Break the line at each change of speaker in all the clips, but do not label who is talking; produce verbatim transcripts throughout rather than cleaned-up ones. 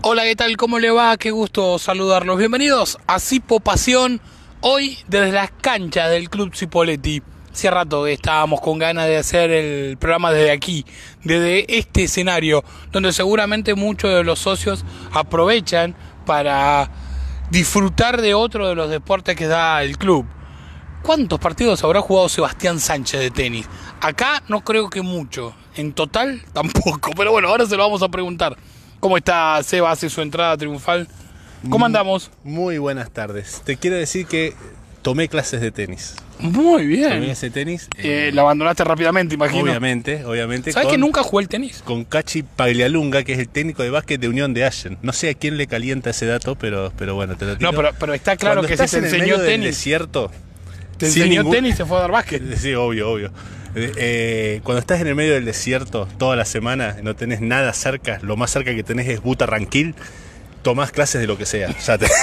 Hola, ¿qué tal? ¿Cómo le va? Qué gusto saludarlos. Bienvenidos a Cipo Pasión, hoy desde las canchas del Club Cipolletti. Hace rato que estábamos con ganas de hacer el programa desde aquí, desde este escenario, donde seguramente muchos de los socios aprovechan para disfrutar de otro de los deportes que da el club. ¿Cuántos partidos habrá jugado Sebastián Sánchez de tenis? Acá no creo que mucho, en total tampoco, pero bueno, ahora se lo vamos a preguntar. ¿Cómo está Seba? Hace su entrada triunfal. ¿Cómo andamos?
Muy buenas tardes. Te quiero decir que tomé clases de tenis.
Muy bien.
Tomé ese tenis.
Eh, lo abandonaste rápidamente, imagino.
Obviamente, obviamente.
¿Sabes
con,
que nunca jugué el tenis?
Con Cachi Paglialunga, que es el técnico de básquet de Unión de Allen. No sé a quién le calienta ese dato, pero, pero bueno, te lo tiro.
No, pero, pero está claro
Cuando
que si te
en el
enseñó
medio
tenis.
Del desierto.
Te enseñó ningún... tenis y se fue a dar básquet.
Sí, obvio, obvio. Eh, cuando estás en el medio del desierto toda la semana, no tenés nada cerca, lo más cerca que tenés es Buta Ranquil, tomás clases de lo que sea. Ya te...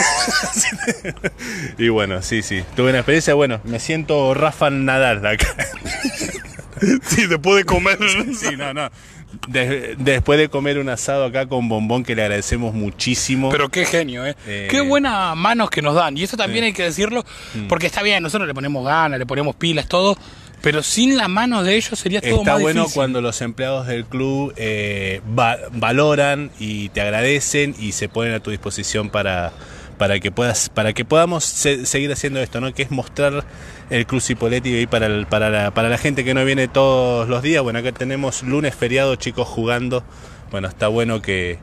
y bueno, sí, sí. Tuve una experiencia, bueno, me siento Rafa Nadal acá.
Sí, después de comer.
Sí, no, no. De, después de comer un asado acá con Bombón, que le agradecemos muchísimo.
Pero qué genio, ¿eh? eh... Qué buenas manos que nos dan. Y eso también eh... hay que decirlo, porque está bien, nosotros le ponemos ganas, le ponemos pilas, todo. Pero sin las manos de ellos sería todo
Está
más
bueno
difícil.
Cuando los empleados del club eh, va, valoran y te agradecen y se ponen a tu disposición para, para que puedas, para que podamos se, seguir haciendo esto, ¿no? Que es mostrar el Club Cipolletti para, el, para, la, para la gente que no viene todos los días. Bueno, acá tenemos lunes feriado, chicos jugando. Bueno, está bueno que,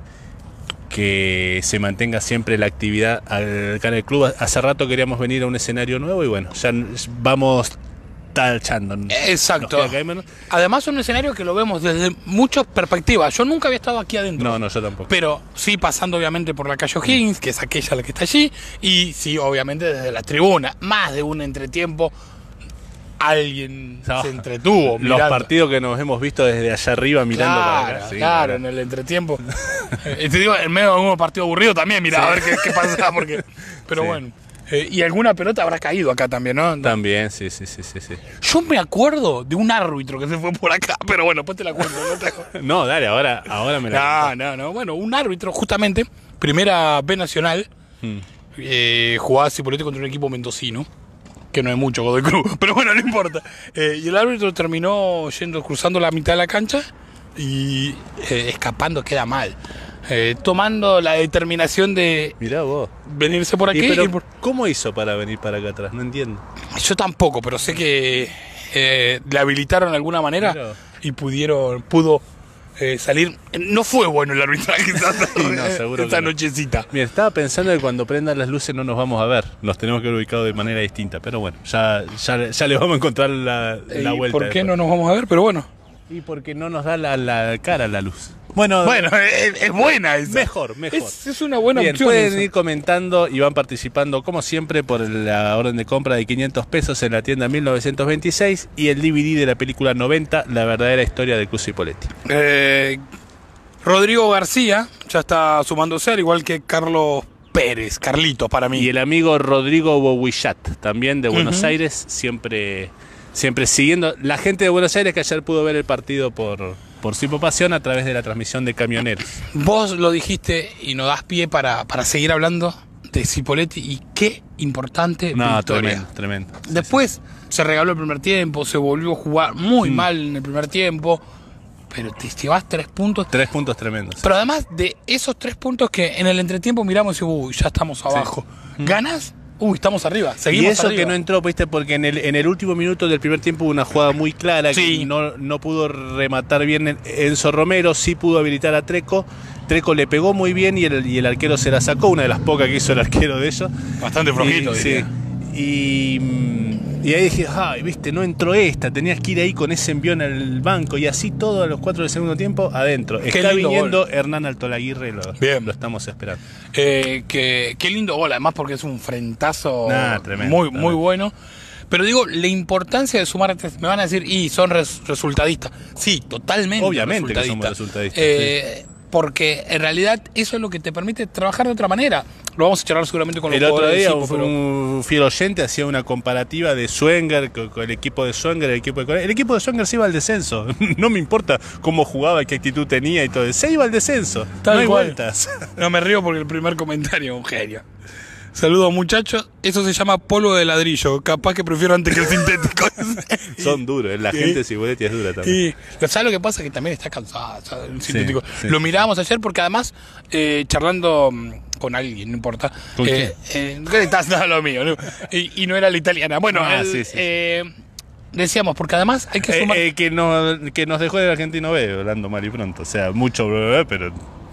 que se mantenga siempre la actividad acá en el club. Hace rato queríamos venir a un escenario nuevo y bueno, ya vamos tachando.
Exacto. Además un escenario que lo vemos desde muchas perspectivas. Yo nunca había estado aquí adentro.
No, no, yo tampoco.
Pero sí pasando obviamente por la calle O'Higgins, que es aquella la que está allí, y sí, obviamente desde la tribuna. Más de un entretiempo alguien no, se entretuvo mirando.
Los partidos que nos hemos visto desde allá arriba mirando
claro,
para acá. Sí,
claro, en el entretiempo. Y te digo, en medio de algún partido aburrido también, mira, sí. A ver qué, qué pasa, porque. Pero sí. Bueno. Eh, y alguna pelota habrá caído acá también, ¿no?
También, sí, sí, sí, sí, sí.
Yo me acuerdo de un árbitro que se fue por acá, pero bueno, después te la cuento. No, te...
no dale, ahora, ahora me la
No, no, no. Bueno, un árbitro, justamente, primera B nacional, hmm. eh, jugaba Cipolletti contra un equipo mendocino, que no es mucho Godoy Cruz, pero bueno, no importa. Eh, y el árbitro terminó yendo, cruzando la mitad de la cancha y eh, escapando, queda mal. Eh, tomando la determinación de
Mirá vos.
venirse por aquí.
¿Y pero,
y por...
¿Cómo hizo para venir para acá atrás? No entiendo.
Yo tampoco, pero sé que eh, le habilitaron de alguna manera Mirá. y pudieron pudo eh, salir. No fue bueno el arbitraje esta,
sí, no, seguro
esta
no.
nochecita.
Mira, estaba pensando que cuando prendan las luces no nos vamos a ver. Nos tenemos que ver ubicados de manera distinta. Pero bueno, ya, ya, ya le vamos a encontrar la, la vuelta.
¿Por qué
después.
no nos vamos a ver? Pero bueno.
Y porque no nos da la, la cara la luz. Bueno,
bueno es, es buena esa.
Mejor, mejor.
Es, es una buena
Bien,
opción.
Pueden
eso.
ir comentando y van participando, como siempre, por la orden de compra de quinientos pesos en la tienda mil novecientos veintiséis y el D V D de la película noventa, La verdadera historia de Club Cipolletti.
Eh, Rodrigo García ya está sumándose, al igual que Carlos Pérez, Carlito para mí.
Y el amigo Rodrigo Boguillat, también de Buenos uh-huh. Aires, siempre... Siempre siguiendo la gente de Buenos Aires que ayer pudo ver el partido por, por Cipo Pasión a través de la transmisión de Camioneros.
Vos lo dijiste y nos das pie para, para seguir hablando de Cipolletti y qué importante
no,
victoria.
Tremendo, tremendo.
Después sí, sí. se regaló el primer tiempo, se volvió a jugar muy mm. mal en el primer tiempo, pero te llevas tres puntos.
Tres puntos tremendos.
Pero además de esos tres puntos que en el entretiempo miramos y uy, ya estamos abajo. Sí. ¿Ganas? Uy, estamos arriba, seguimos
Y eso
arriba.
Que no entró, viste, porque en el, en el último minuto del primer tiempo hubo una jugada muy clara sí. que no, no pudo rematar bien Enzo Romero, sí pudo habilitar a Treco. Treco le pegó muy bien y el, y el arquero se la sacó, una de las pocas que hizo el arquero de ellos.
Bastante flojito,
y, sí. Y, y ahí dije, ay, viste, no entró esta, tenías que ir ahí con ese envión al banco y así todo a los cuatro del segundo tiempo adentro. Qué Está viniendo gol. Hernán Altolaguirre, lo,
Bien.
lo estamos esperando.
Eh, que, qué lindo gol, además porque es un frentazo
nah, tremendo,
muy,
tremendo.
muy bueno. Pero digo, la importancia de sumar, me van a decir, y son res, resultadistas. Sí, totalmente.
Obviamente que somos resultadistas.
Eh,
sí.
Porque en realidad eso es lo que te permite trabajar de otra manera. lo vamos a charlar seguramente con los
El otro
jugadores
día
del equipo,
un,
pero...
un fiel oyente hacía una comparativa de Swenger con, con el equipo de Swenger, el equipo de Corea. El equipo de Swenger se iba al descenso. No me importa cómo jugaba, qué actitud tenía y todo. Se iba al descenso.
Tal
no hay
cual.
vueltas.
No me río porque el primer comentario es un genio. Saludos muchachos, eso se llama polvo de ladrillo, capaz que prefiero antes que el sintético.
Son duros, la
Sí.
gente de Ciboletti es dura también.
Y ¿sabes lo que pasa? Que también está cansada, ¿sabes? El sintético.
sí.
Lo mirábamos ayer porque además, eh, charlando mm, con alguien, no importa.
¿Con
eh, eh, ¿qué estás dando lo mío? ¿no? Y, y no era la italiana. Bueno,
Ah,
el,
sí, sí.
eh, decíamos, porque además hay que
Eh,
sumar...
eh, que, no, que nos dejó el argentino B, hablando mal y pronto. O sea, mucho bebé, pero...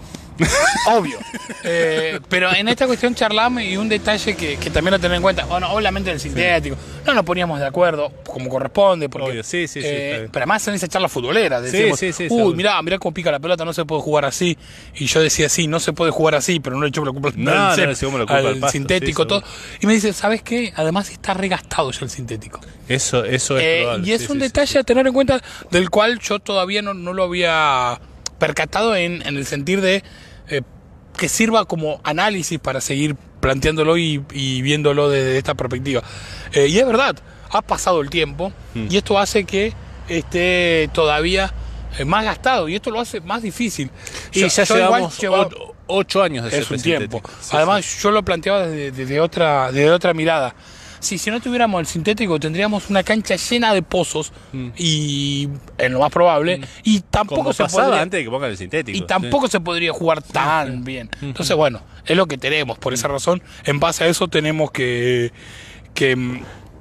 Obvio. Eh, pero en esta cuestión charlamos y un detalle que, que también lo tener en cuenta. Bueno, obviamente el sintético. No nos poníamos de acuerdo como corresponde. Porque,
Obvio, sí, sí, sí,
eh,
está bien.
pero además en esa charla futbolera decíamos,
sí, sí,
uy,
seguro.
mirá, mirá cómo pica la pelota, no se puede jugar así. Y yo decía, sí, no se puede jugar así, pero no le echamos la culpa
No,
al,
no
cep-
le echamos la culpa
al
al pasto,
sintético,
sí,
todo.
seguro.
Y me dice, ¿sabes qué? Además está regastado ya el sintético.
Eso, eso es
Eh,
probable.
y es
sí,
un
sí,
detalle
sí.
a tener en cuenta del cual yo todavía no, no lo había percatado en, en el sentir de eh, que sirva como análisis para seguir planteándolo y, y viéndolo desde esta perspectiva. Eh, y es verdad, ha pasado el tiempo
Mm.
y esto hace que esté todavía eh, más gastado y esto lo hace más difícil.
Y
Yo-
ya
yo igual
llevamos
llevaba-
o- ocho años de
es
ser
un tiempo.
sintético. Sí,
Además,
sí.
yo lo planteaba desde, desde otra, desde otra mirada. Si, si no tuviéramos el sintético, tendríamos una cancha llena de pozos
Mm.
y, en lo más probable, y tampoco
Como
se
pasaba
podría,
antes de que pongan el sintético.
y tampoco se podría jugar tan bien. Entonces, bueno, es lo que tenemos. Por esa razón, en base a eso tenemos que, que mm,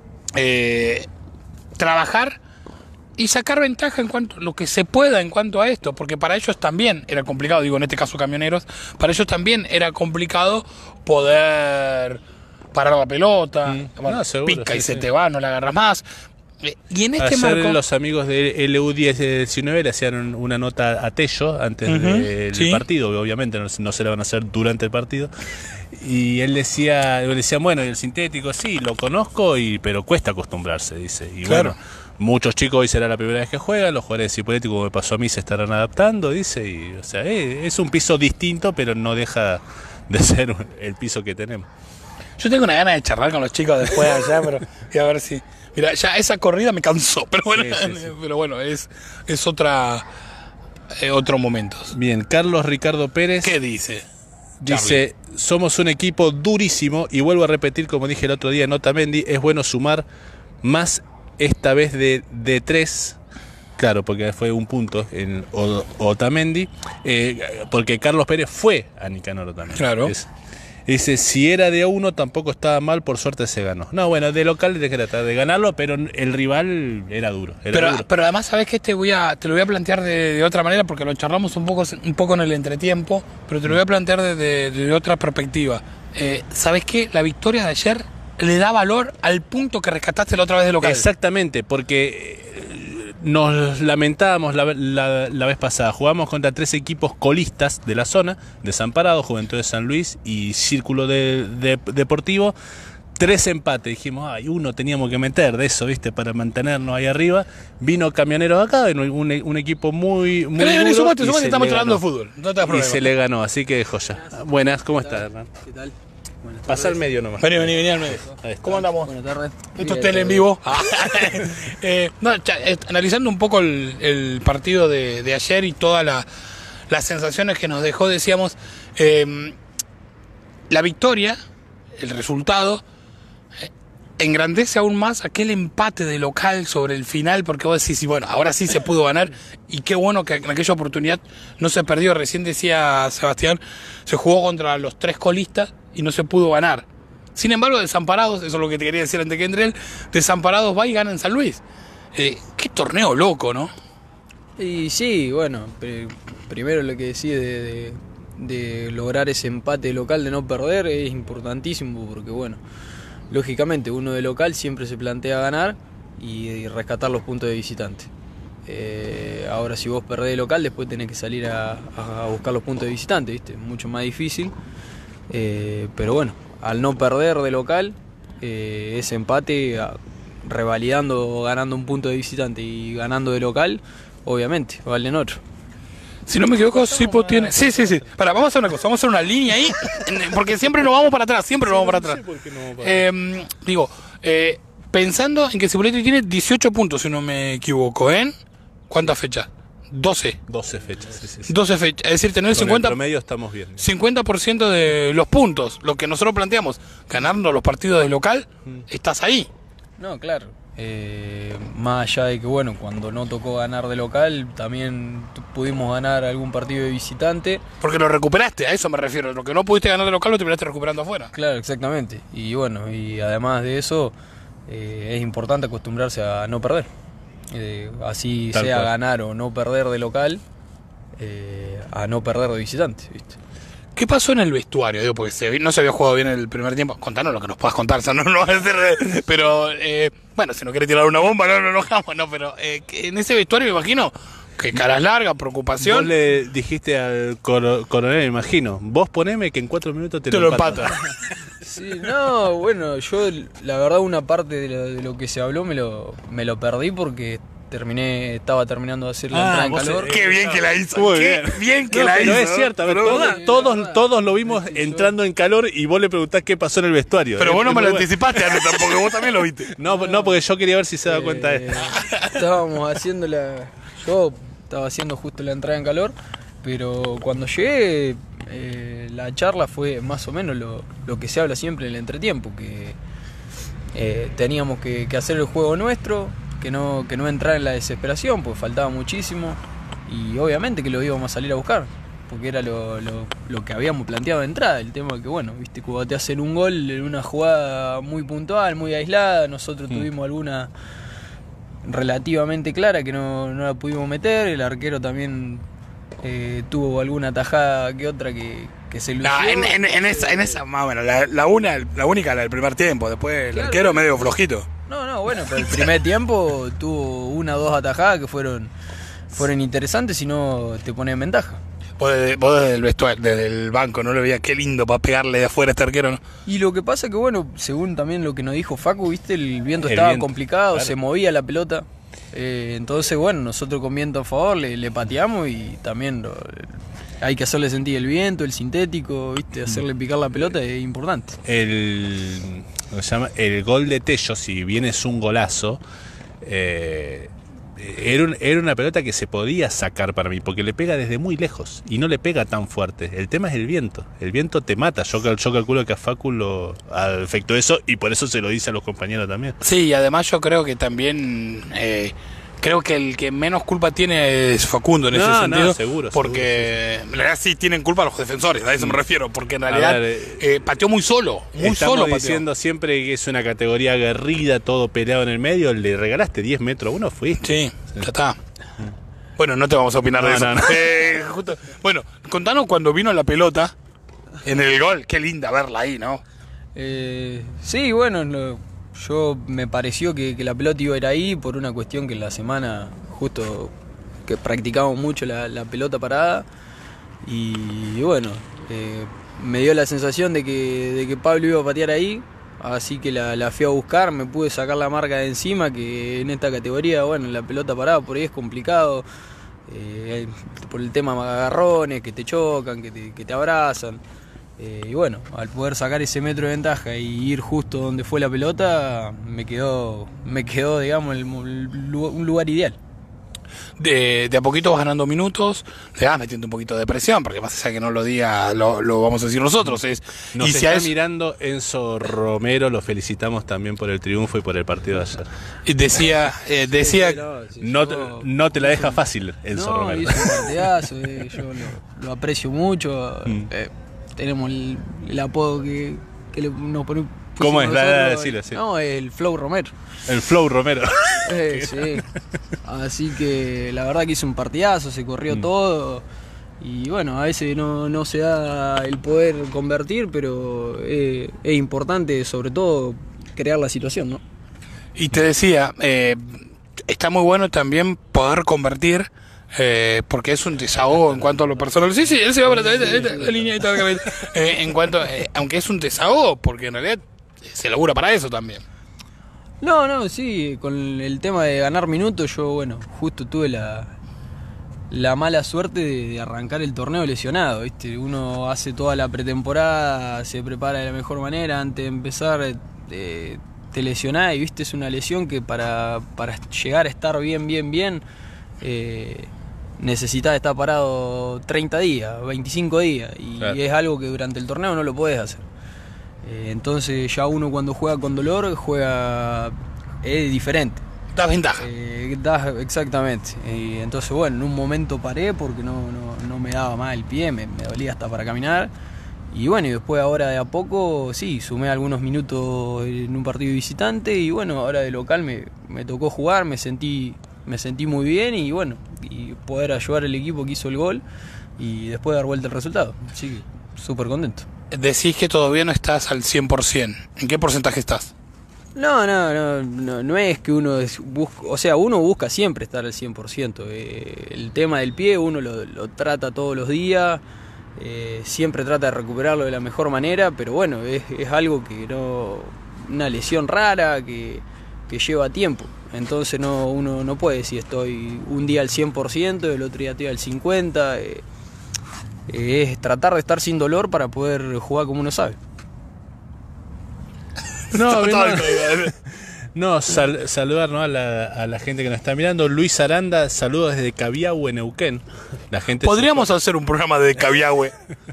eh, trabajar y sacar ventaja en cuanto lo que se pueda en cuanto a esto, porque para ellos también era complicado, digo en este caso camioneros, para ellos también era complicado poder parar la pelota,
Mm.
bueno,
No, seguro,
pica
sí,
y se
sí.
te va, no la agarras más. Eh, Y en este
Ayer
marco,
los amigos de L U diez diecinueve le hacían una nota a Tello antes
Ujú,
del
sí.
partido, obviamente no, se- no se la van a hacer durante el partido. Y él decía, le decían, bueno, y el sintético, sí, lo conozco, y pero cuesta acostumbrarse, dice. Y
Claro.
bueno, muchos chicos hoy será la primera vez que juegan, los jugadores de Cipolletti, como me pasó a mí, se estarán adaptando, dice. Y, o sea, eh, es un piso distinto, pero no deja de ser el piso que tenemos.
yo tengo una gana de charlar con los chicos después allá, pero y a ver si. Mira, ya esa corrida me cansó, pero bueno,
Sí, sí, sí.
pero bueno, es, es otra eh, otro momento.
Bien, Carlos Ricardo Pérez.
¿Qué dice?
Dice, somos un equipo durísimo y vuelvo a repetir, como dije el otro día en Otamendi, es bueno sumar más esta vez de, de tres, claro, porque fue un punto en O- Otamendi, eh, porque Carlos Pérez fue a Nicanor Otamendi.
Claro.
Es- dice, si era de a uno tampoco estaba mal, por suerte se ganó. No, bueno, de local tenés que tratar de ganarlo, pero el rival era duro. Era
Pero,
duro.
pero además, ¿sabes qué? Te, voy a, te lo voy a plantear de, de otra manera porque lo charlamos un poco, un poco en el entretiempo, pero te lo voy a plantear desde de, de otra perspectiva. Eh, ¿Sabes qué? La victoria de ayer le da valor al punto que rescataste la otra vez de local.
Exactamente, porque eh, nos lamentábamos la, la- la vez pasada. Jugamos contra tres equipos colistas de la zona, Desamparado, Juventud de San Luis y Círculo de, de- Deportivo. Tres empates. Dijimos, ay, uno teníamos que meter de eso, ¿viste? Para mantenernos ahí arriba. Vino Camioneros acá, un, un- un equipo muy, muy
Vení, vení,
duro,
sumate,
y
sumate,
se
estamos
le
charlando de
ganó.
fútbol. No te das
Y
problema.
se le ganó, así que joya. Buenas, ¿cómo estás, Hernán?
¿Qué tal? Buenas
Pasa al
tardes.
medio nomás.
Vení, vení, vení al medio.
Ahí está.
¿Cómo andamos?
Buenas tardes.
Esto es
Bien,
tele en
todo
vivo. Eh, no, cha- eh, analizando un poco el, el partido de, de ayer y todas la- las sensaciones que nos dejó, decíamos, eh, la victoria, el resultado, eh, engrandece aún más aquel empate de local sobre el final, porque vos decís, y bueno, ahora sí se pudo ganar, y qué bueno que en aquella oportunidad no se perdió. Recién decía Sebastián, se jugó contra los tres colistas y no se pudo ganar. Sin embargo, Desamparados, eso es lo que te quería decir antes que entre él, Desamparados va y gana en San Luis. Eh, qué torneo loco, ¿no?
Y sí, bueno, pri- primero lo que decís de, de- de lograr ese empate local, de no perder, es importantísimo porque, bueno, lógicamente uno de local siempre se plantea ganar y, y rescatar los puntos de visitante. Eh, ahora si vos perdés de local, después tenés que salir a, a buscar los puntos de visitante, ¿viste? Es mucho más difícil. Eh, pero bueno, al no perder de local, eh, ese empate, a- revalidando, ganando un punto de visitante y ganando de local, obviamente, valen otro.
Si no me equivoco, Sipo tiene... Sí, sí, sí. Para, vamos a hacer una cosa, vamos a hacer una línea ahí, porque siempre nos vamos para atrás, siempre nos vamos para atrás. Eh, digo, eh, pensando en que Cipolletti tiene dieciocho puntos, si no me equivoco, ¿en cuántas fechas? doce.
doce fechas, sí, sí, sí.
doce fechas, es decir, tener el
Con
cincuenta,
el promedio estamos bien.
cincuenta por ciento de los puntos, lo que nosotros planteamos, ganando los partidos de local, mm. estás ahí.
No, claro. Eh, más allá de que, bueno, cuando no tocó ganar de local, también pudimos ganar algún partido de visitante.
Porque lo recuperaste, a eso me refiero. Lo que no pudiste ganar de local lo terminaste recuperando afuera.
Claro, exactamente. Y bueno, y además de eso, eh, es importante acostumbrarse a no perder. Eh, así
Tal
sea
cual.
ganar o no perder de local, eh, a no perder de visitante, ¿viste?
¿Qué pasó en el vestuario? Digo, porque se, no se había jugado bien el primer tiempo. Contanos lo que nos puedas contar, o sea, no, no va a ser... Pero, eh, bueno, si no querés tirar una bomba, no nos enojamos, no, pero eh, en ese vestuario me imagino que caras largas, preocupación.
Vos le dijiste al coro- coronel, me imagino, vos poneme que en cuatro minutos te,
Te lo empata.
Sí, no, bueno, yo la verdad una parte de lo, de lo que se habló me lo, me lo perdí porque terminé, estaba terminando de hacer la
Ah,
entrada en
vos
calor.
eh,
Qué bien que la hizo.
Muy
Qué
bien.
bien que
No,
la
pero
hizo.
es cierto, a ver,
Pero,
todos,
sí,
todos,
verdad.
todos lo vimos
Sí, yo-
entrando en calor y vos le preguntás qué pasó en el vestuario.
pero
Es-
vos no
es
me lo
muy bueno.
anticipaste, Andrés, tampoco vos también lo viste.
No, no, porque yo quería ver si se da cuenta de
Eh,
esto.
Estábamos haciendo la... Yo estaba haciendo justo la entrada en calor, pero cuando llegué, eh, la charla fue más o menos lo, lo que se habla siempre en el entretiempo, que eh, teníamos que, que hacer el juego nuestro, que no, que no entrar en la desesperación, porque faltaba muchísimo, y obviamente que lo íbamos a salir a buscar, porque era lo, lo, lo que habíamos planteado de entrada, el tema que, bueno, viste, cuando te hacen un gol en una jugada muy puntual, muy aislada, nosotros
Mm.
tuvimos alguna relativamente clara que no, no la pudimos meter, el arquero también eh, tuvo alguna tajada que otra que, que se lució.
No, en, en, en esa, en esa, más o menos, la, la, una, la única, la del primer tiempo. Después el
Claro.
arquero medio flojito.
No, no, bueno, pero el primer tiempo tuvo una o dos atajadas que fueron, fueron interesantes y no te pone en ventaja.
Vos desde, vos desde el vestuario, desde el banco, no lo veías qué lindo para pegarle de afuera a este arquero, ¿no?
Y lo que pasa que, bueno, según también lo que nos dijo Facu, viste, el viento
El
estaba
viento,
complicado,
claro.
se movía la pelota. Eh, entonces, bueno, nosotros con viento a favor le, le pateamos y también lo- hay que hacerle sentir el viento, el sintético, viste, hacerle picar la pelota es importante.
El, ¿cómo se llama? El gol de Tello, si bien es un golazo, eh, era, un- era una pelota que se podía sacar para mí, porque le pega desde muy lejos y no le pega tan fuerte. El tema es el viento. El viento te mata. Yo, cal- yo calculo que a Facu lo afectó eso y por eso se lo dice a los compañeros también.
Sí, y además yo creo que también... Eh, creo que el que menos culpa tiene es Facundo en
No,
ese
no,
sentido.
seguro,
porque en realidad sí tienen culpa los defensores, a eso me refiero. Porque en
A
realidad
ver,
eh, pateó muy solo, muy
Estamos
solo pateó.
diciendo siempre que es una categoría aguerrida, todo peleado en el medio. Le regalaste diez metros a uno, fuiste.
Sí, ya está. Bueno, no te vamos a opinar
No,
de eso.
no, no.
Eh, justo- bueno, contanos cuando vino la pelota en el gol. Qué linda verla ahí, ¿no?
Eh, sí, bueno, lo- yo me pareció que, que la pelota iba a ir ahí por una cuestión que en la semana justo que practicamos mucho la, la pelota parada y bueno, eh, me dio la sensación de que, de que Pablo iba a patear ahí, así que la, la fui a buscar, me pude sacar la marca de encima, que en esta categoría, bueno, la pelota parada por ahí es complicado, eh, por el tema de agarrones, que te chocan, que te, que te abrazan. Eh, y bueno, al poder sacar ese metro de ventaja y ir justo donde fue la pelota, me quedó, me quedó digamos, el, el lu- un lugar ideal.
De, de a poquito vas ganando minutos, le vas metiendo un poquito de presión, porque más allá que no lo diga, lo, lo vamos a decir nosotros. Es,
Nos
y si a
está
eso-
mirando Enzo Romero, lo felicitamos también por el triunfo y por el partido de ayer.
y decía, eh, decía,
Sí,
No te,
yo-
no te la deja fácil Enzo
no,
Romero.
hizo un partidazo, eh, yo lo, lo aprecio mucho.
Mm.
eh, tenemos el, el apodo que, que le, nos ponemos.
¿Cómo es?
nosotros,
La- la- decilo, sí.
No, el Flow Romero.
El Flow Romero.
Eh, sí. Así que la verdad que hizo un partidazo, se corrió
Mm.
todo. Y bueno, a veces no, no se da el poder convertir, pero eh, es importante sobre todo crear la situación, ¿no?
y te decía, eh, está muy bueno también poder convertir, eh, porque es un desahogo en cuanto a lo personal. Sí, sí, él se va para atrás, esta- esta- la línea ahí está la cabeza. Eh, en cuanto, eh, aunque es un desahogo, porque en realidad se labura para eso también.
No, no, sí, con el tema de ganar minutos, yo, bueno, justo tuve la, la mala suerte de, de arrancar el torneo lesionado, ¿viste? Uno hace toda la pretemporada, se prepara de la mejor manera, antes de empezar eh, te lesionás y, ¿viste? Es una lesión que para, para llegar a estar bien, bien, bien, eh, necesitas estar parado treinta días, veinticinco días, y claro, es algo que durante el torneo no lo podés hacer. Eh, entonces ya uno cuando juega con dolor, juega es diferente.
Das ventaja.
Eh, das, exactamente. Y entonces, bueno, en un momento paré porque no, no, no me daba más el pie, me, me dolía hasta para caminar. Y bueno, y después ahora de a poco, sí, sumé algunos minutos en un partido visitante y bueno, ahora de local me, me tocó jugar, me sentí, me sentí muy bien y bueno, y poder ayudar al equipo que hizo el gol y después dar vuelta el resultado. Así que súper contento.
Decís que todavía no estás al cien por ciento. ¿En qué porcentaje estás?
No, no, no, no, no es que uno busca, o sea, uno busca siempre estar al cien por ciento. Eh, el tema del pie uno lo, lo trata todos los días, eh, siempre trata de recuperarlo de la mejor manera, pero bueno, es, es algo que no, una lesión rara que, que lleva tiempo. Entonces no, uno no puede decir estoy un día al cien por ciento, el otro día estoy al cincuenta por ciento. Eh, es tratar de estar sin dolor para poder jugar como uno sabe.
No, no, no sal, saludar, ¿no? a, la, a la gente que nos está mirando. Luis Aranda, saludos desde Cabiahue, Neuquén. La gente
podríamos se... hacer un programa de Cabiahue.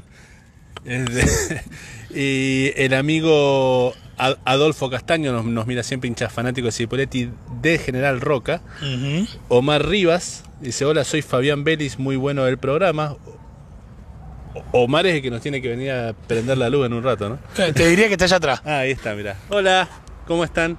Y el amigo Adolfo Castaño nos, nos mira siempre, hincha fanático de Cipolletti de General Roca. Uh-huh. Omar Rivas dice: hola, soy Fabián Vélez, muy bueno el programa. Omar es el que nos tiene que venir a prender la luz en un rato, ¿no?
Te diría que está allá atrás.
Ah, ahí está, mirá. Hola, ¿cómo están?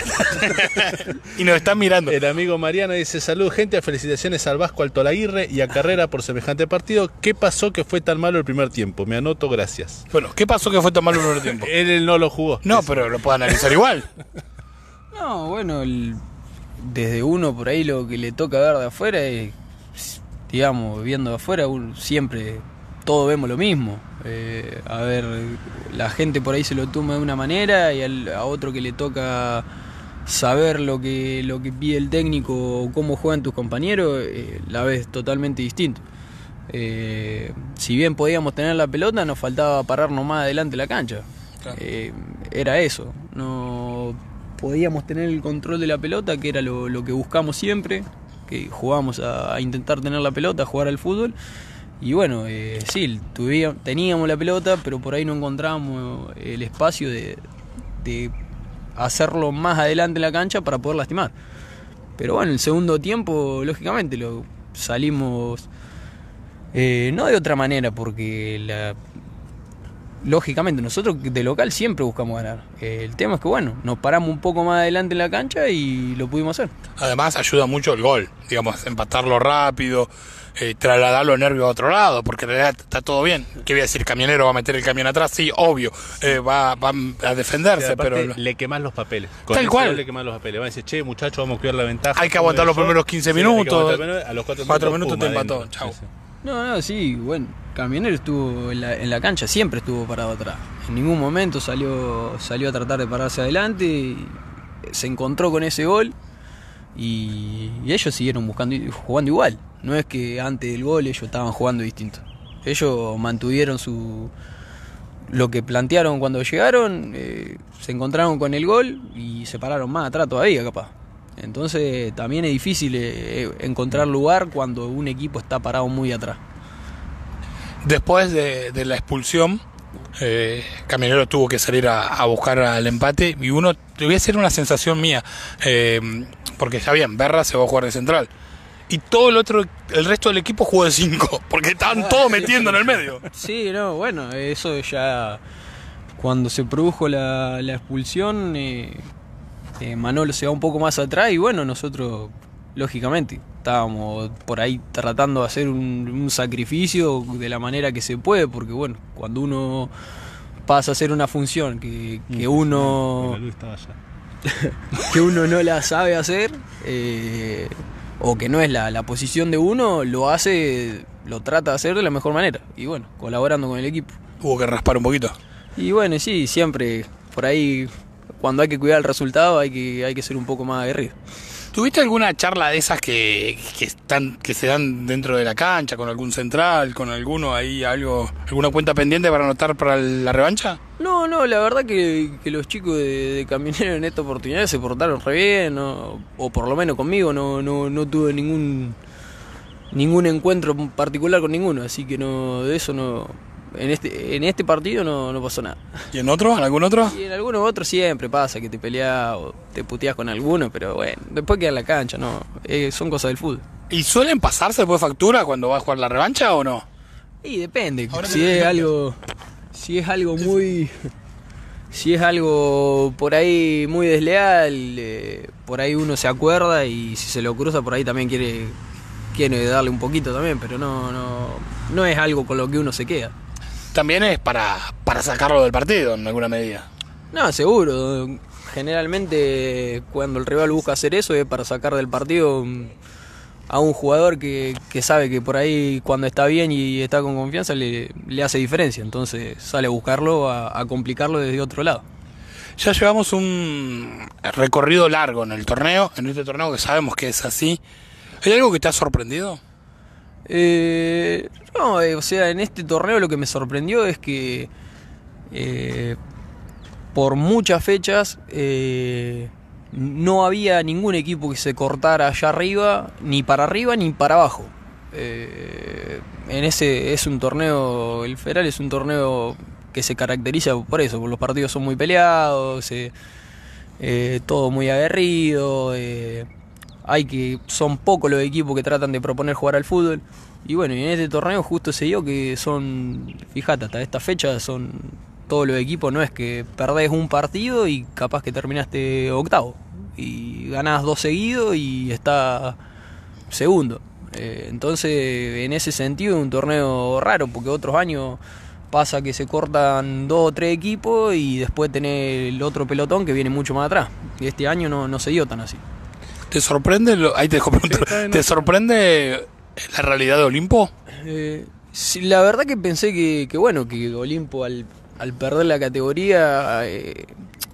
Y nos están mirando.
El amigo Mariano dice: salud, gente, felicitaciones al Vasco Alto Laguirre y a Carrera por semejante partido. ¿Qué pasó que fue tan malo el primer tiempo? Me anoto, gracias.
Bueno, ¿qué pasó que fue tan malo el primer tiempo?
él, él no lo jugó.
No, eso. Pero lo puedo analizar igual.
No, bueno, el, desde uno por ahí lo que le toca ver de afuera es, digamos, viendo de afuera, uno siempre... todos vemos lo mismo. Eh, a ver, la gente por ahí se lo toma de una manera y al, a otro que le toca saber lo que, lo que pide el técnico o cómo juegan tus compañeros, eh, la ves totalmente distinto. Eh, si bien podíamos tener la pelota, nos faltaba pararnos más adelante de la cancha. Claro. Eh, era eso. No podíamos tener el control de la pelota, que era lo, lo que buscamos siempre, que jugábamos a, a intentar tener la pelota, a jugar al fútbol. Y bueno, eh, sí, tuvíamos, teníamos la pelota, pero por ahí no encontrábamos el espacio de, de hacerlo más adelante en la cancha para poder lastimar. Pero bueno, el segundo tiempo, lógicamente, lo salimos eh, no de otra manera, porque la, lógicamente nosotros de local siempre buscamos ganar. Eh, el tema es que bueno, nos paramos un poco más adelante en la cancha y lo pudimos hacer.
Además ayuda mucho el gol, digamos, empatarlo rápido. Eh, trasladar los nervios a otro lado, porque en realidad está todo bien. ¿Qué voy a decir? ¿Camionero va a meter el camión atrás? Sí, obvio, eh, va, va a defenderse, sí, pero
le quemás los papeles. Con
tal cual.
Le quemás los papeles. Va a decir: che, muchachos, vamos a cuidar la ventaja.
Hay que aguantar los primeros quince sí, minutos.
A los cuatro,
cuatro minutos, minutos te empató. Chau.
Sí, sí. No, no, sí, bueno, Camionero estuvo en la, en la cancha, siempre estuvo parado atrás. En ningún momento salió, salió a tratar de pararse adelante. Y se encontró con ese gol y, y ellos siguieron buscando, jugando igual. No es que antes del gol ellos estaban jugando distinto. Ellos mantuvieron su lo que plantearon cuando llegaron, eh, se encontraron con el gol y se pararon más atrás todavía, capaz. Entonces también es difícil eh, encontrar lugar cuando un equipo está parado muy atrás.
Después de, de la expulsión, eh, Camionero tuvo que salir a, a buscar al empate y uno, te voy a hacer una sensación mía, eh, porque está bien, Berra se va a jugar de central. Y todo el otro, el resto del equipo jugó de cinco, porque estaban todos metiendo en el medio.
Sí, no, bueno, eso ya cuando se produjo la, la expulsión, eh, eh, Manolo se va un poco más atrás y bueno, nosotros, lógicamente, estábamos por ahí tratando de hacer un, un sacrificio de la manera que se puede, porque bueno, cuando uno pasa a hacer una función que, que uno que uno no la sabe hacer, eh, o que no es la, la posición de uno, lo hace, lo trata de hacer de la mejor manera. Y bueno, colaborando con el equipo.
Hubo que raspar un poquito.
Y bueno, sí, siempre por ahí, cuando hay que cuidar el resultado, hay que, hay que ser un poco más aguerrido.
¿Tuviste alguna charla de esas que, que están que se dan dentro de la cancha, con algún central, con alguno ahí, algo, alguna cuenta pendiente para anotar para la revancha?
No, no, la verdad que, que los chicos de, de Camionero en esta oportunidad se portaron re bien, ¿no? O por lo menos conmigo, no, no, no tuve ningún ningún encuentro particular con ninguno, así que no, de eso no, en este en este partido no, no pasó nada.
¿Y en otro? ¿En algún otro?
Y en algunos otros siempre pasa que te peleas o te puteas con alguno, pero bueno, después queda en la cancha, no, eh, son cosas del fútbol.
¿Y suelen pasarse después factura cuando vas a jugar la revancha o no?
Y depende,
Ahora
si
me-
es algo si es algo muy si es algo por ahí muy desleal, eh, por ahí uno se acuerda y si se lo cruza por ahí también quiere quiere darle un poquito también, pero no no no es algo con lo que uno se queda.
También es para, para sacarlo del partido en alguna medida.
No, seguro. Generalmente cuando el rival busca hacer eso es para sacar del partido a un jugador que, que sabe que por ahí cuando está bien y está con confianza le, le hace diferencia. Entonces sale a buscarlo, a, a complicarlo desde otro lado.
Ya llevamos un recorrido largo en el torneo, en este torneo que sabemos que es así. ¿Hay algo que te ha sorprendido?
Eh, no, eh, o sea, en este torneo lo que me sorprendió es que eh, por muchas fechas eh, no había ningún equipo que se cortara allá arriba, ni para arriba ni para abajo. Eh, en ese es un torneo, el Federal es un torneo que se caracteriza por eso, porque los partidos son muy peleados, eh, eh, todo muy aguerrido. Eh, Hay que son pocos los equipos que tratan de proponer jugar al fútbol. Y bueno, y en este torneo justo se dio que son, fíjate, hasta esta fecha son todos los equipos, no es que perdés un partido y capaz que terminaste octavo. Y ganás dos seguidos y está segundo. Eh, entonces, en ese sentido, es un torneo raro, porque otros años pasa que se cortan dos o tres equipos y después tenés el otro pelotón que viene mucho más atrás. Y este año no, no se dio tan así.
¿Te sorprende? Lo, ahí te dejo preguntar.
Sí, está bien.
¿Te sorprende la realidad de Olimpo?
Eh, sí, la verdad que pensé que, que bueno, que Olimpo al, al perder la categoría eh,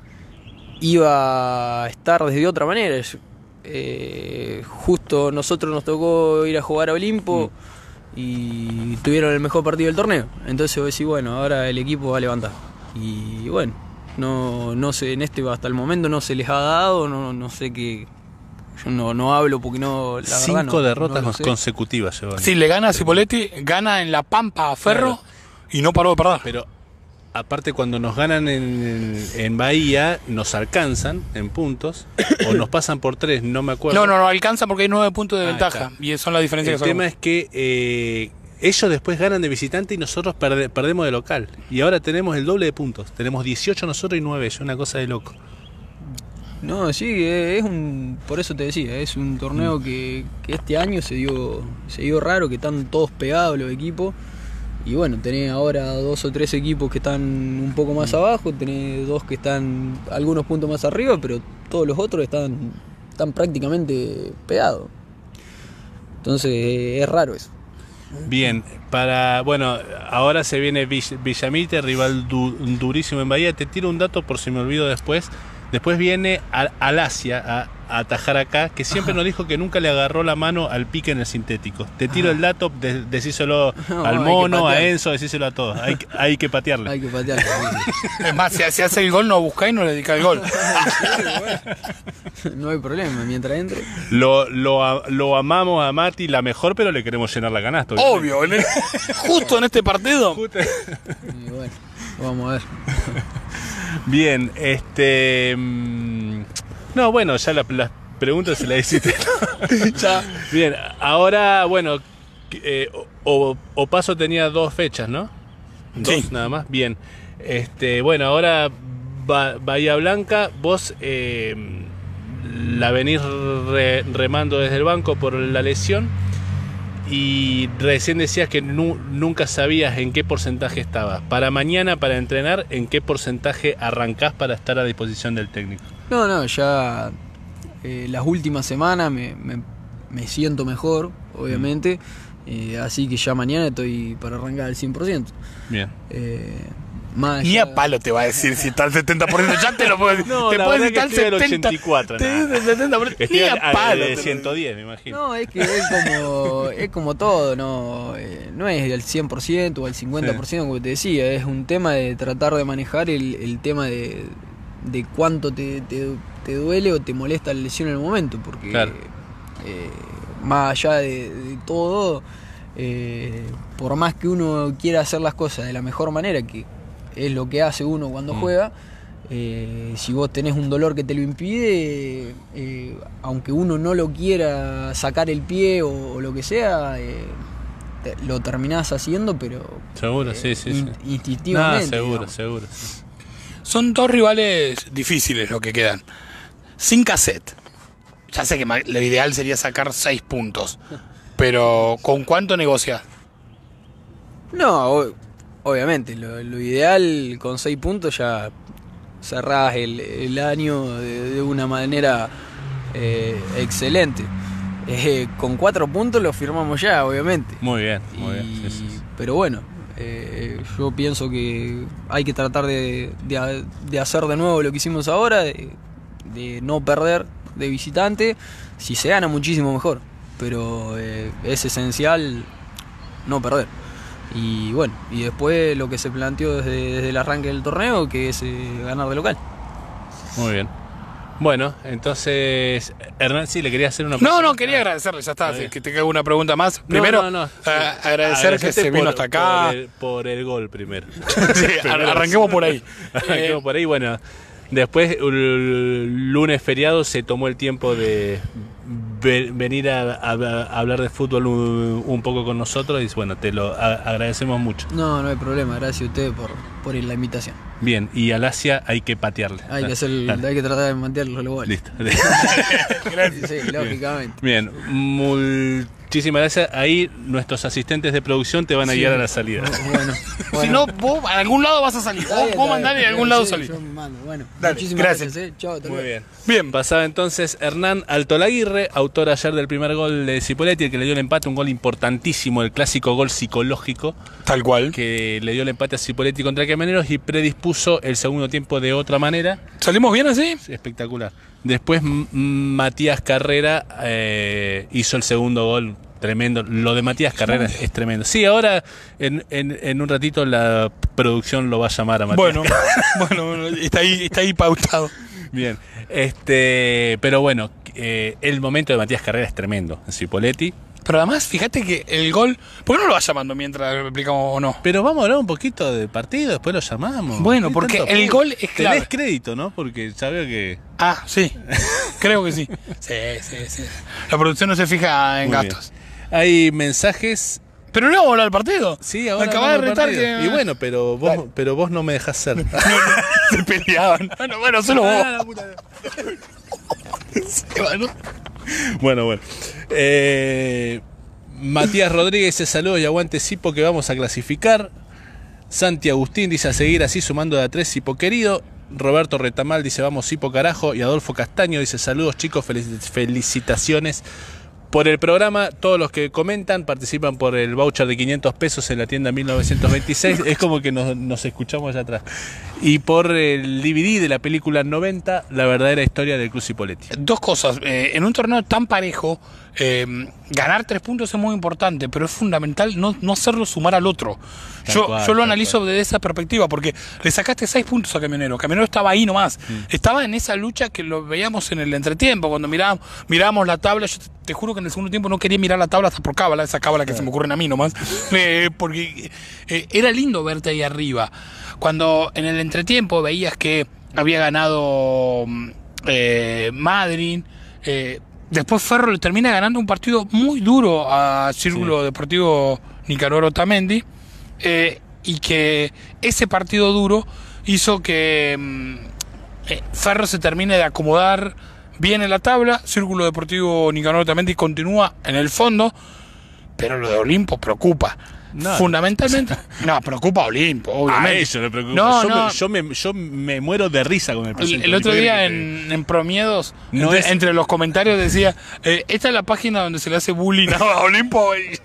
iba a estar desde otra manera. Eh, justo nosotros nos tocó ir a jugar a Olimpo mm. y tuvieron el mejor partido del torneo. Entonces vos decís, bueno, ahora el equipo va a levantar. Y bueno, no, no sé, en este hasta el momento no se les ha dado, no, no sé qué. Yo no, no hablo porque no. La
Cinco
verdad no,
derrotas
no lo sé.
consecutivas llevan.
Sí, le gana a Cipoletti, gana en La Pampa a Ferro
Claro.
y no paró de perder.
Pero aparte cuando nos ganan en, en Bahía, nos alcanzan en puntos o nos pasan por tres, no me acuerdo.
No, no, no alcanza porque hay nueve puntos de
Ah,
ventaja
está.
y son las diferencias
El
que
tema
sacamos.
es que eh, ellos después ganan de visitante y nosotros perde- perdemos de local. Y ahora tenemos el doble de puntos. Tenemos dieciocho nosotros y nueve ellos, una cosa de loco.
No, sí, es un, por eso te decía, es un torneo que, que este año se dio, se dio raro, que están todos pegados los equipos. Y bueno, tenés ahora dos o tres equipos que están un poco más abajo, tenés dos que están algunos puntos más arriba, pero todos los otros están, están prácticamente pegados. Entonces es raro eso.
Bien, para bueno, ahora se viene Vill- Villamite, rival du- durísimo en Bahía. Te tiro un dato por si me olvido después. Después viene Al- Alasia a, a atajar acá, que siempre nos dijo que nunca le agarró la mano al pique en el sintético. Te tiro el dato, de- decíselo
No,
al
hay que
mono, a
patear.
Enzo, decíselo a todos. Hay, que- hay que patearle.
Hay que patear.
Es más, si, si hace el gol, no buscáis y no le dedicáis el gol.
No hay problema, mientras entre.
Lo, lo, a- lo amamos a Mati la mejor, pero le queremos llenar la canasta. obviamente.
Obvio, en el- justo en este partido.
Y bueno, vamos a ver.
Bien, este... mm, No, bueno, ya la- las preguntas se las hiciste.
Ya.
Bien, ahora, bueno, eh, o, o Paso tenía dos fechas, ¿no? Dos,
Sí.
nada más. Bien, este, bueno, ahora Ba- Bahía Blanca, vos eh, la venís re- remando desde el banco por la lesión y recién decías que nu- nunca sabías en qué porcentaje estabas. Para mañana, para entrenar, ¿en qué porcentaje arrancás para estar a disposición del técnico?
No, no, ya eh, las últimas semanas me, me, me siento mejor, obviamente. Eh, así que ya mañana estoy para arrancar al cien por ciento.
Bien.
Eh, más
Ni
allá-
a palo te va a decir si está al setenta por ciento. Ya te lo puedo decir.
No,
te
la
puedo
verdad
decir
que
está al
estoy al
setenta.
ochenta y cuatro,
Te
nada.
dice el setenta por ciento.
Estoy
Ni
al-
a
al-
palo.
de
te lo
ciento
digo.
diez, me imagino.
No, es que es como, es como todo, no, Eh, no es del cien por ciento o al cincuenta por ciento como te decía, es un tema de tratar de manejar el, el tema de, de cuánto te, te, te duele o te molesta la lesión en el momento, porque
Claro.
eh, más allá de, de todo, eh, por más que uno quiera hacer las cosas de la mejor manera, que es lo que hace uno cuando
Mm.
juega, eh, si vos tenés un dolor que te lo impide, eh, aunque uno no lo quiera sacar el pie o, o lo que sea, eh, te- lo terminás haciendo, pero
Seguro, sí, sí, sí.
in-
Nada,
instintivamente.
seguro,
digamos.
seguro. Sí.
Son dos rivales difíciles lo que quedan. Sin cassette. Ya sé que ma- lo ideal sería sacar seis puntos. Pero ¿con cuánto negocias?
No, o- obviamente, lo, lo ideal con seis puntos ya cerrás el, el año de, de una manera eh, excelente. Eh, con cuatro puntos lo firmamos ya, obviamente.
Muy bien, muy bien.
Y-
Sí, sí, sí.
Pero bueno, eh, yo pienso que hay que tratar de, de- de hacer de nuevo lo que hicimos ahora, de, de no perder de visitante. Si se gana, muchísimo mejor, pero eh, es esencial no perder. Y bueno, y después lo que se planteó desde, desde el arranque del torneo, que es eh, ganar de local.
Muy bien. Bueno, entonces, Hernán, sí, le quería hacer una
No,
pregunta.
no, quería agradecerle, ya está.
Está
si
bien.
que te hago una pregunta más. Primero,
No, no, no.
eh, agradecer que
Agradecerte
se vino
por-
hasta acá.
Por el, por el gol primero.
Sí, ar- arranquemos por ahí.
Arranquemos
Eh,
por ahí, bueno. Después, el lunes feriado, se tomó el tiempo de ve- venir a, a- a hablar de fútbol un, un poco con nosotros y bueno, te lo a- agradecemos mucho.
No, no hay problema, gracias a ustedes por, por la invitación.
Bien, y al Asia hay que patearle.
Hay que, hacer,
Dale.
hay que tratar de mantenerlo los goles.
Listo.
Sí, lógicamente.
Bien, muchísimas gracias. Ahí nuestros asistentes de producción te van a
Sí.
guiar a la salida.
Bueno, bueno.
Si no, vos a algún lado vas a salir.
Está
Vos,
bien,
vos
está
mandale y a
bien.
algún lado
Sí,
salir.
yo mando. Bueno,
Dale,
muchísimas
gracias.
gracias. eh. Chao, hasta
Muy
luego.
bien.
Bien.
Pasaba entonces Hernán Altolaguirre, autor ayer del primer gol de Cipoletti, el que le dio el empate, un gol importantísimo, el clásico gol psicológico
Tal cual.
que le dio el empate a Cipoletti contra Camioneros y predispuso el segundo tiempo de otra manera.
¿Salimos bien así?
Espectacular. Después M- Matías Carrera eh, hizo el segundo gol. Tremendo. Lo de Matías Carrera es, es tremendo. Sí, ahora en, en, en un ratito la producción lo va a llamar a Matías.
Bueno, bueno, bueno, está ahí, está ahí pautado.
Bien. Este, pero bueno, eh, el momento de Matías Carrera es tremendo en Cipoletti.
Pero además, fíjate que el gol. ¿Por qué no lo vas llamando mientras lo explicamos o no?
Pero vamos a hablar un poquito del partido, después lo llamamos.
Bueno,
¿Qué
porque
tanto
el
apuro?
gol es clave.
Tenés crédito, ¿no? Porque ya veo que...
Ah, sí. Creo que sí. Sí, sí, sí. La producción no se fija en
Muy
gastos.
bien. Hay mensajes...
Pero no vamos a hablar del partido.
Sí, ahora
Me acabas de
hablamos del
retar
partido.
que.
Y bueno, pero vos, pero vos no me dejás ser.
Se peleaban. Bueno, bueno, solo vos.
Ah, la puta.
Sí, bueno.
Bueno, bueno. Eh, Matías Rodríguez dice saludos y aguante Cipo que vamos a clasificar. Santi Agustín dice a seguir así sumando de a tres Cipo querido. Roberto Retamal dice vamos Cipo carajo. Y Adolfo Castaño dice saludos chicos, felic- felicitaciones por el programa. Todos los que comentan participan por el voucher de quinientos pesos en la tienda mil novecientos veintiséis. Es como que nos, nos escuchamos allá atrás. Y por el D V D de la película noventa, la verdadera historia del Club Cipoletti.
Dos cosas. Eh, en un torneo tan parejo, eh, ganar tres puntos es muy importante, pero es fundamental no, no hacerlo sumar al otro.
Tal
Yo,
cual,
yo lo
tal
analizo
cual.
desde esa perspectiva, porque le sacaste seis puntos a Camionero. Camionero estaba ahí nomás.
Mm.
Estaba en esa lucha que lo veíamos en el entretiempo, cuando mirábamos, mirábamos la tabla. Yo te, te juro que en el segundo tiempo no quería mirar la tabla hasta por cábala, esa cábala que se me ocurren a mí nomás. Eh, porque eh, era lindo verte ahí arriba. Cuando en el entretiempo veías que había ganado eh, Madrid, eh, después Ferro le termina ganando un partido muy duro a Círculo
Sí.
Deportivo Nicanor Otamendi, eh, y que ese partido duro hizo que mm, eh, Ferro se termine de acomodar bien en la tabla. Círculo Deportivo Nicanor Otamendi continúa en el fondo, pero lo de Olimpo preocupa.
No.
Fundamentalmente, no, preocupa a Olimpo,
A
obviamente.
eso le preocupa.
No,
yo,
no.
Me, yo, me, yo me muero de risa con el
El,
presente.
el otro día
Porque-
en, en Promiedos,
No
entre,
es-
entre los comentarios decía, eh, esta es la página donde se le hace bullying a Olimpo. Y,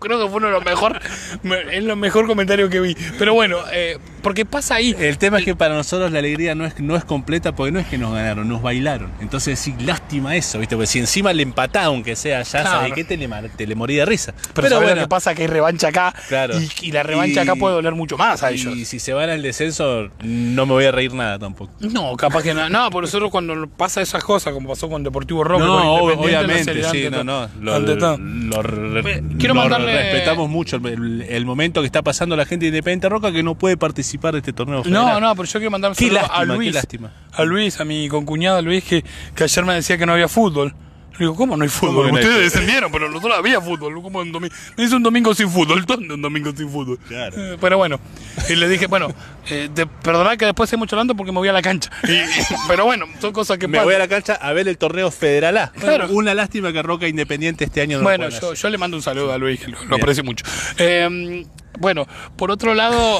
creo que fue uno de los mejores, es lo mejor comentario que vi. Pero bueno, eh, porque pasa ahí.
El tema es que para nosotros la alegría no es, no es completa porque no es que nos ganaron, nos bailaron. Entonces sí, lástima eso, ¿viste? Porque si encima le empataron, que sea ya,
Claro.
¿sabes qué? Te le, te le morí de risa.
Pero,
Pero
¿sabés
bueno,
lo que pasa? Que hay revancha acá.
Claro.
Y, y la revancha
Y-
acá puede doler mucho más a ellos.
y si se van al descenso, no me voy a reír nada tampoco.
No, capaz que no. No, por nosotros cuando pasa esas cosas, como pasó con Deportivo Roque,
No,
con
ob-
Independiente,
obviamente,
la
sí,
serie,
no,
ante
no.
todo.
Lo,
Ante todo.
lo re-
Quiero
lo
mandarle-
respetamos mucho el, el momento que está pasando la gente de Independiente Roca que no puede participar de este torneo
No,
federal.
no, pero yo quiero mandar un
Qué
saludo
lástima,
a Luis.
qué lástima.
A Luis, a mi concuñado Luis, que, que ayer me decía que no había fútbol. Le digo, ¿cómo no hay
¿Cómo
fútbol?
que no hay
Ustedes
fútbol?
descendieron, pero nosotros había fútbol. ¿Cómo un domingo? Me dice un domingo sin fútbol. ¿Dónde un domingo sin fútbol?
Claro.
Eh, pero bueno, y le dije, bueno, eh, de, perdonad que después seguimos hablando porque me voy a la cancha. Y- y- pero bueno, son cosas que
Me
pasan.
voy a la cancha a ver el torneo federal A.
Claro.
Bueno, una lástima que Roca Independiente este año no
Bueno,
lo puedan
yo,
hacer.
yo le mando un saludo a Luis, que lo, lo
Bien.
aprecio mucho. Eh, bueno, por otro lado,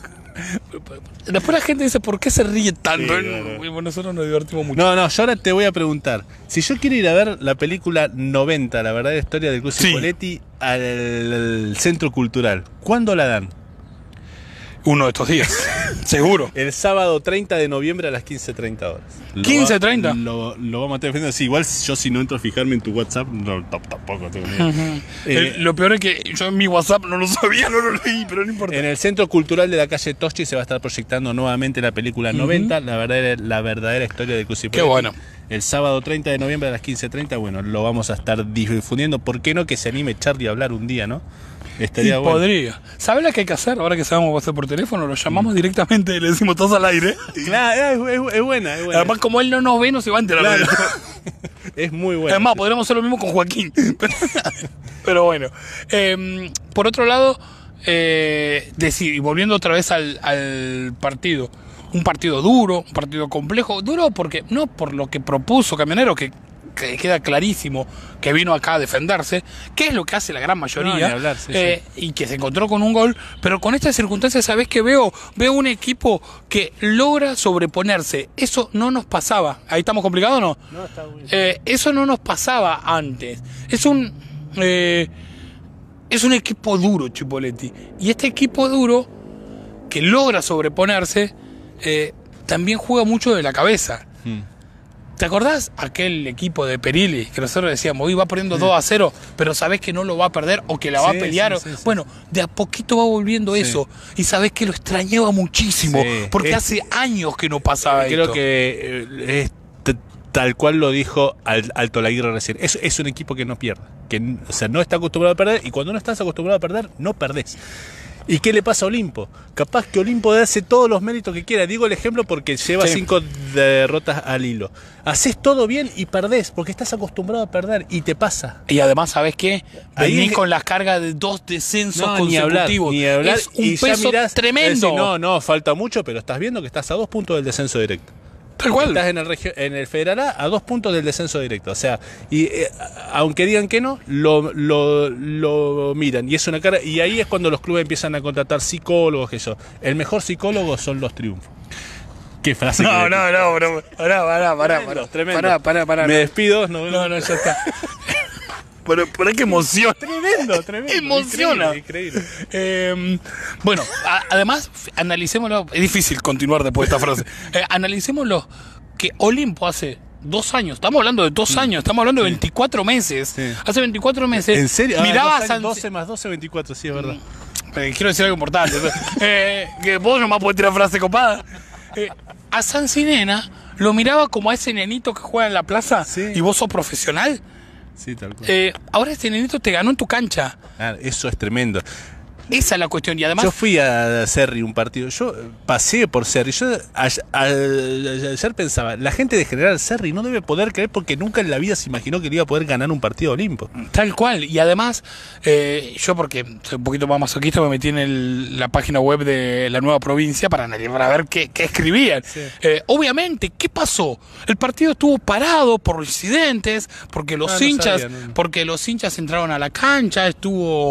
después la gente dice, ¿por qué se ríe tanto?
Sí, claro.
Y bueno, nosotros nos divertimos mucho.
No, no, yo ahora te voy a preguntar. Si yo quiero ir a ver la película noventa, la verdadera historia del Cruz
Sí.
Cipolletti, al, al Centro Cultural, ¿cuándo la dan?
Uno de estos días, seguro.
El sábado treinta de noviembre a las quince treinta horas. Lo
quince
va-
treinta.
Lo, lo vamos a estar defendiendo. Sí, igual yo si no entro a fijarme en tu WhatsApp, no, t- tampoco tengo ni idea. Eh,
El- lo peor es que yo en mi WhatsApp no lo sabía, no lo leí, pero no importa.
En el Centro Cultural de la calle Toschi se va a estar proyectando nuevamente la película noventa, la, verdadera, la verdadera historia de Cruz Cipolletti.
Qué bueno.
El sábado treinta de noviembre a las quince treinta, bueno, lo vamos a estar difundiendo. ¿Por qué no que se anime Charlie a hablar un día, no?
Y
Estaría bueno.
podría. ¿Sabes lo que hay que hacer? Ahora que sabemos hacer por teléfono, lo llamamos directamente y le decimos todos al aire.
Claro, es, es- es buena, es buena.
Además, como él no nos ve, no se va a enterar de
Claro.
esto.
Es muy buena.
Además, podríamos hacer lo mismo con Joaquín. Pero bueno. Eh, por otro lado, eh, decir, y volviendo otra vez al, al partido. Un partido duro, un partido complejo. Duro porque no por lo que propuso Camionero, que, que queda clarísimo que vino acá a defenderse, que es lo que hace la gran mayoría,
No, ni hablar, sí,
eh, y que se encontró con un gol, pero con estas circunstancias, ¿sabés qué veo? Veo un equipo que logra sobreponerse. Eso no nos pasaba. ¿Ahí estamos complicados o no?
No, está muy bien.
Eh, eso no nos pasaba antes. Es un eh, es un equipo duro, Chipolletti. Y este equipo duro que logra sobreponerse eh, también juega mucho de la cabeza.
Hmm.
¿Te acordás aquel equipo de Perilli que nosotros decíamos, hoy va perdiendo dos a cero, pero sabés que no lo va a perder o que la va
Sí,
a pelear?
sí, sí, sí.
Bueno, de a poquito va volviendo
Sí.
eso. Y sabés que lo extrañaba muchísimo,
Sí.
porque
Es-
hace años que no pasaba
Creo
esto.
que eh, es t- tal cual lo dijo Al- Alto Laguirre recién. Es, es un equipo que no pierde. Que, n- o sea, no está acostumbrado a perder y cuando no estás acostumbrado a perder, no perdés. ¿Y qué le pasa a Olimpo? Capaz que Olimpo hace todos los méritos que quiera. Digo el ejemplo porque lleva
Sí.
cinco derrotas al hilo. Haces todo bien y perdés porque estás acostumbrado a perder y te pasa.
Y además, ¿sabés qué?
Ahí
Venís
es-
con las cargas de dos descensos
No, ni hablar,
consecutivos.
ni hablar.
Es un
y ya
peso
mirás,
tremendo.
decís, no, no, falta mucho, pero estás viendo que estás a dos puntos del descenso directo.
Tal cual.
Estás en el, regio- en el Federal A a dos puntos del descenso directo. O sea, y eh, aunque digan que no, lo, lo, lo miran. Y es una cara. Y ahí es cuando los clubes empiezan a contratar psicólogos, que eso. El mejor psicólogo son los triunfos. Qué frase.
No,
que-
no, no, bro. Pará, pará, pará.
Tremendo,
pará.
tremendo.
Pará, pará, pará.
Me despido. No,
No, no, ya está. Pero, pero qué emoción.
Tremendo, tremendo.
Emociona.
Increíble, increíble.
Eh, bueno, a- además, f- analicémoslo. Es difícil continuar después de esta frase. Eh, analicémoslo que Olimpo hace dos años. Estamos hablando de dos años. Estamos hablando de veinticuatro meses.
Sí.
Hace veinticuatro meses.
¿En serio? Ah,
Miraba
dos
a
años,
San
doce más doce, veinticuatro, sí, es verdad.
Eh, quiero decir algo importante. eh, que vos nomás podés tirar frase copada. Eh, a Sancinena lo miraba como a ese nenito que juega en la plaza
Sí.
y vos sos profesional.
Sí, tal cual.
Eh, ahora este nenito te ganó en tu cancha.
Ah, eso es tremendo.
Esa es la cuestión. Y además,
Yo fui a Cerri un partido, yo pasé por Cerri, yo a- a- ayer pensaba, la gente de General Cerri no debe poder creer porque nunca en la vida se imaginó que le iba a poder ganar un partido Olimpo.
tal cual. Y además, eh, yo porque soy un poquito más masoquista, me metí en el- la página web de la nueva provincia para, analizar- para ver qué, qué escribían.
Sí.
Eh, obviamente, ¿qué pasó? El partido estuvo parado por incidentes, porque los
Ah, no
hinchas,
sabía, no.
porque los hinchas entraron a la cancha, estuvo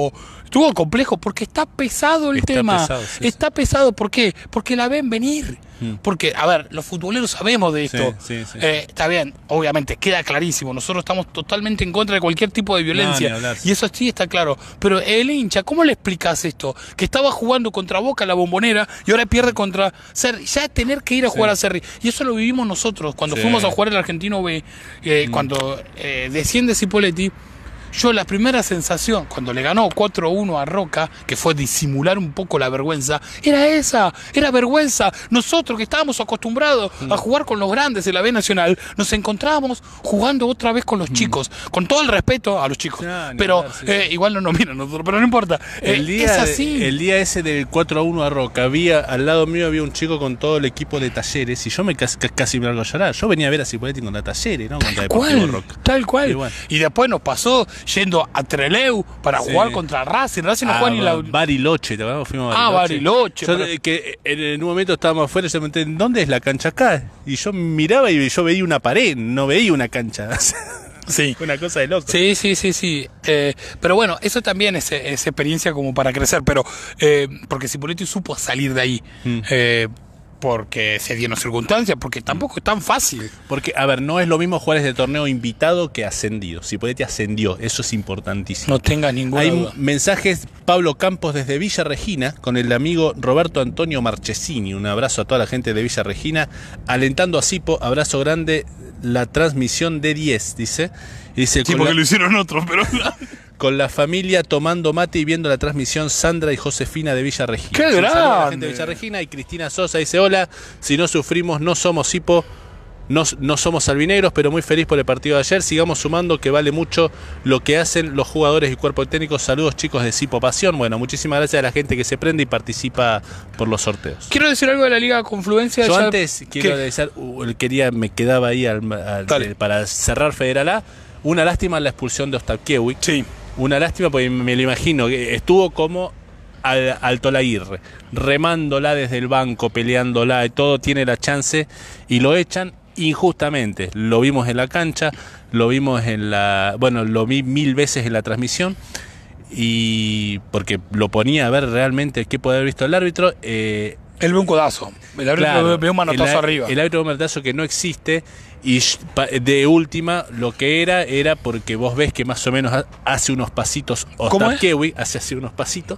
Estuvo complejo porque está pesado el
Está
tema.
pesado, sí,
está
sí.
pesado, ¿por qué? Porque la ven venir.
Mm.
Porque, a ver, los futboleros sabemos de esto.
Sí, sí, sí.
Eh, está bien, obviamente, queda clarísimo. Nosotros estamos totalmente en contra de cualquier tipo de violencia.
No, ni hablar.
Y eso sí está claro. Pero el hincha, ¿cómo le explicas esto? Que estaba jugando contra Boca la Bombonera y ahora pierde contra Cerri. Ya tener que ir a jugar
Sí.
a Cerri. Y eso lo vivimos nosotros. Cuando
Sí.
fuimos a jugar el Argentino B, eh,
Mm.
cuando eh, desciende Cipoletti. Yo la primera sensación, cuando le ganó cuatro uno a Roca, que fue disimular un poco la vergüenza, era esa, era vergüenza. Nosotros que estábamos acostumbrados a jugar con los grandes de la B Nacional, nos encontrábamos jugando otra vez con los chicos, con todo el respeto a los chicos.
No, ni
pero
hablar, sí,
eh, igual no nos miran nosotros, pero no importa. Eh,
El día,
es
de-
así.
el día ese del cuatro a uno a Roca, había, al lado mío había un chico con todo el equipo de Talleres y yo me casi, casi me largo a llorar. Yo venía a ver a Cipoletti contra Talleres, ¿no? Contra Deportivo
¿Cuál?
Roca.
Tal cual.
Y
Y,
bueno.
después nos pasó yendo a Trelew para
Sí.
jugar contra Racing. Racing no
Ah,
juega ni la...
Bariloche, ¿te acuerdas? Fuimos a
Ah, Bariloche,
Yo,
pero-
eh, que en, en un momento estábamos afuera y yo me pregunté, ¿dónde es la cancha acá? Y yo miraba y yo veía una pared, no veía una cancha.
Sí.
Una cosa de loco.
Sí, sí, sí, sí. Eh, pero bueno, eso también es, es experiencia como para crecer, pero eh, porque Cipoletti supo salir de ahí,
Mm.
eh, porque se dieron circunstancias, porque tampoco es tan fácil.
Porque, a ver, no es lo mismo jugar este torneo invitado que ascendido. Cipoletti ascendió, eso es importantísimo.
No tenga ninguna
Hay
duda.
mensajes, Pablo Campos desde Villa Regina, con el amigo Roberto Antonio Marchesini. Un abrazo a toda la gente de Villa Regina. Alentando a Cipo, abrazo grande, la transmisión de diez, dice. Y dice,
Sí,
con,
porque
la,
lo hicieron otros, pero...
con la familia tomando mate y viendo la transmisión, Sandra y Josefina de Villa Regina.
¡Qué
Un saludo a la
grande!
gente de Villa Regina. Y Cristina Sosa dice, hola, si no sufrimos, no somos Cipo. No, no somos albinegros, pero muy feliz por el partido de ayer. Sigamos sumando, que vale mucho lo que hacen los jugadores y cuerpo técnico. Saludos, chicos de Cipo Pasión. Bueno, muchísimas gracias a la gente que se prende y participa por los sorteos.
Quiero decir algo de la Liga Confluencia.
Yo
ya-
antes quiero
¿Qué?
decir, uh, quería, me quedaba ahí al- al-
Dale.
para cerrar Federal A. Una lástima la expulsión de Ostapkiewicz.
Sí.
Una lástima porque me lo imagino, que estuvo como al, Altolaguirre, remándola desde el banco, peleándola y todo, tiene la chance y lo echan injustamente. Lo vimos en la cancha, lo vimos en la, bueno, lo vi mil veces en la transmisión y porque lo ponía a ver realmente qué puede haber visto el árbitro. Eh,
Él ve un codazo. El árbitro
Claro,
ve un manotazo
el,
arriba.
El árbitro ve un manotazo que no existe y sh- pa- de última lo que era era porque vos ves que más o menos ha- hace unos pasitos
¿Cómo es?
Ostapkiewicz, hace así unos pasitos.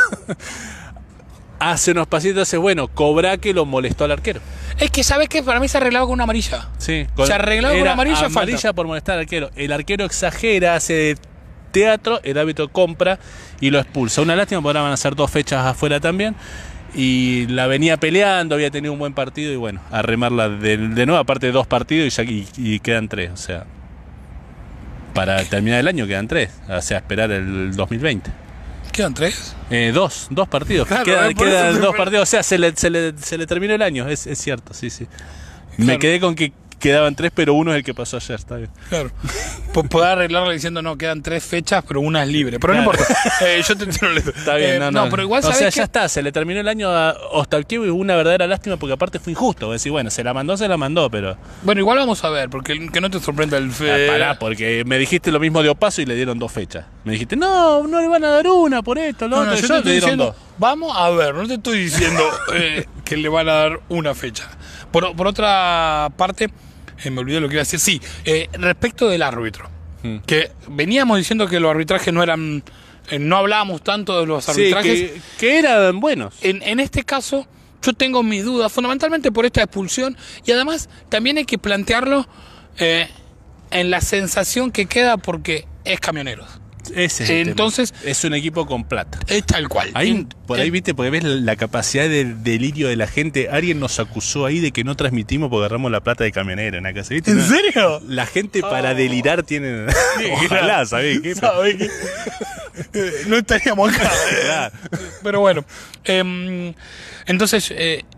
hace unos pasitos, hace bueno, cobra que lo molestó al arquero.
Es que, ¿sabes qué? Para mí se arreglaba con una amarilla.
Sí,
Se arreglaba con
era
amarilla,
amarilla
falta.
por molestar al arquero. El arquero exagera, hace de teatro, el árbitro compra y lo expulsa. Una lástima porque ahora van a ser dos fechas afuera también. Y la venía peleando, había tenido un buen partido y bueno, a remarla de, de nuevo, aparte de dos partidos y, ya, y, y quedan tres, o sea, para terminar el año quedan tres, o sea, esperar el dos mil veinte.
¿Quedan tres?
Eh, dos, dos partidos,
Claro,
quedan,
eh, por
quedan
eso te-
dos partidos, o sea, se le, se le, se le terminó el año, es, es cierto, sí, sí. Me
Claro.
quedé con que quedaban tres, pero uno es el que pasó ayer, está bien.
Claro. P- Poder arreglarlo diciendo, no, quedan tres fechas, pero una es libre. Pero no
Claro.
importa. Eh, yo te entiendo.
Está bien,
Eh,
no, no.
pero igual
o
sabés
sea,
que...
ya está, se le terminó el año a Ostapkiewicz, una verdadera lástima porque aparte fue injusto. Vos decís, bueno, se la mandó, se la mandó, pero.
Bueno, igual vamos a ver, porque que no te sorprenda el... Fe...
Ah, pará, porque me dijiste lo mismo de Opaso y le dieron dos fechas. Me dijiste, no, no le van a dar una por esto, lo
No, no,
otro.
yo
y
te
yo
estoy
le dieron
diciendo,
dos.
vamos a ver, no te estoy diciendo eh, que le van a dar una fecha. Por, por otra parte, eh, me olvidé lo que iba a decir. Sí, eh, respecto del árbitro,
Mm.
que veníamos diciendo que los arbitrajes no eran, eh, no hablábamos tanto de los
Sí,
arbitrajes.
que, que eran buenos.
En, en este caso, yo tengo mis dudas, fundamentalmente por esta expulsión, y además también hay que plantearlo eh, en la sensación que queda porque es Camioneros.
Ese es el
Entonces-
tema. Es un equipo con plata.
Es tal cual.
Ahí,
En-
por ahí,
en-
viste, porque ves la capacidad de delirio de la gente. Alguien nos acusó ahí de que no transmitimos porque agarramos la plata de camionero en la casa. ¿Viste?
¿En
No.
serio?
La gente para
Oh.
delirar tiene. Ojalá, ¿sabés qué?
¿Sabés qué? Eh, no estaríamos acá.
Claro.
Pero bueno. em, entonces, eh,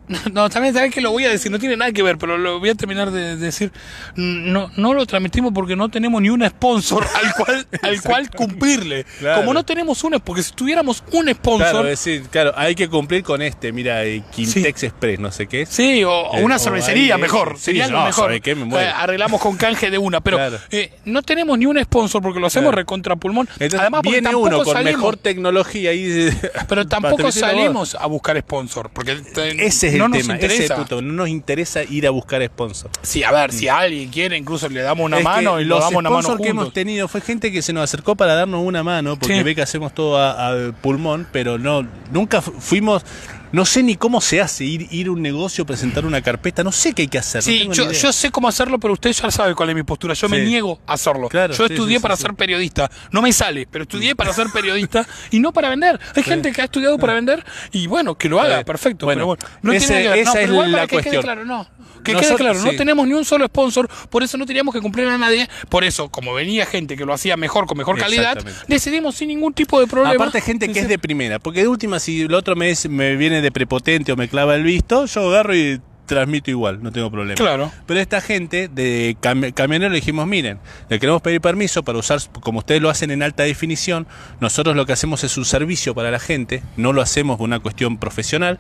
No, también sabes que lo voy a decir, no tiene nada que ver, pero lo voy a terminar de, de decir. No, no lo transmitimos porque no tenemos ni un sponsor al cual, al cual cumplirle.
Claro.
Como no tenemos un, porque si tuviéramos un sponsor.
Claro, es decir, claro, hay que cumplir con este, mira, eh, Quintex
Sí.
Express, no sé qué es.
Sí, o, o
Eh,
una
o
cervecería
ahí,
mejor,
sí,
sería lo
no,
mejor.
¿sabe qué? Me muero.
Eh, arreglamos con canje de una, pero
Claro.
eh, no tenemos ni un sponsor porque lo hacemos
Claro.
recontra pulmón.
Entonces,
Además, porque
viene
tampoco
uno con
salimos,
mejor tecnología ahí.
pero tampoco
patrocinador.
salimos a buscar sponsor, porque eh,
Ese es
no
el
nos
tema, ese es el
interesa.
punto. No nos interesa ir a buscar sponsor.
Sí, a ver, si alguien quiere, incluso le damos una
Es que
mano y
los
lo damos una mano
sponsors que
juntos.
hemos tenido fue gente que se nos acercó para darnos una mano, porque
Sí.
ve que hacemos todo a- al pulmón, pero no, nunca fu- fuimos, no sé ni cómo se hace ir, ir a un negocio, presentar una carpeta, no sé qué hay que hacer. no
Sí,
tengo ni
yo,
idea.
yo sé cómo hacerlo, pero usted ya sabe cuál es mi postura. Yo me
Sí.
niego a hacerlo.
Claro,
yo
sí,
estudié
sí,
para
sí,
ser
sí.
periodista. No me sale, pero estudié para ser periodista y no para vender. Hay gente que ha estudiado para vender y bueno, que lo haga,
bien.
perfecto.
Bueno,
pero bueno, no
ese-
tiene que ver. No,
esa
pero
es
igual para
la
que quede
cuestión.
claro, no. Que
Nosotros-
quede claro, no
sí.
tenemos ni un solo sponsor, por eso no teníamos que cumplir a nadie. Por eso, como venía gente que lo hacía mejor, con mejor calidad,
Exactamente.
decidimos sin ningún tipo de problema.
Aparte gente que es de primera, porque de última si el otro me, es- me viene de prepotente o me clava el visto, yo agarro y transmito igual, no tengo problema.
Claro.
Pero esta gente de cami- camioneros le dijimos, miren, le queremos pedir permiso para usar, como ustedes lo hacen en alta definición, nosotros lo que hacemos es un servicio para la gente, no lo hacemos por una cuestión profesional.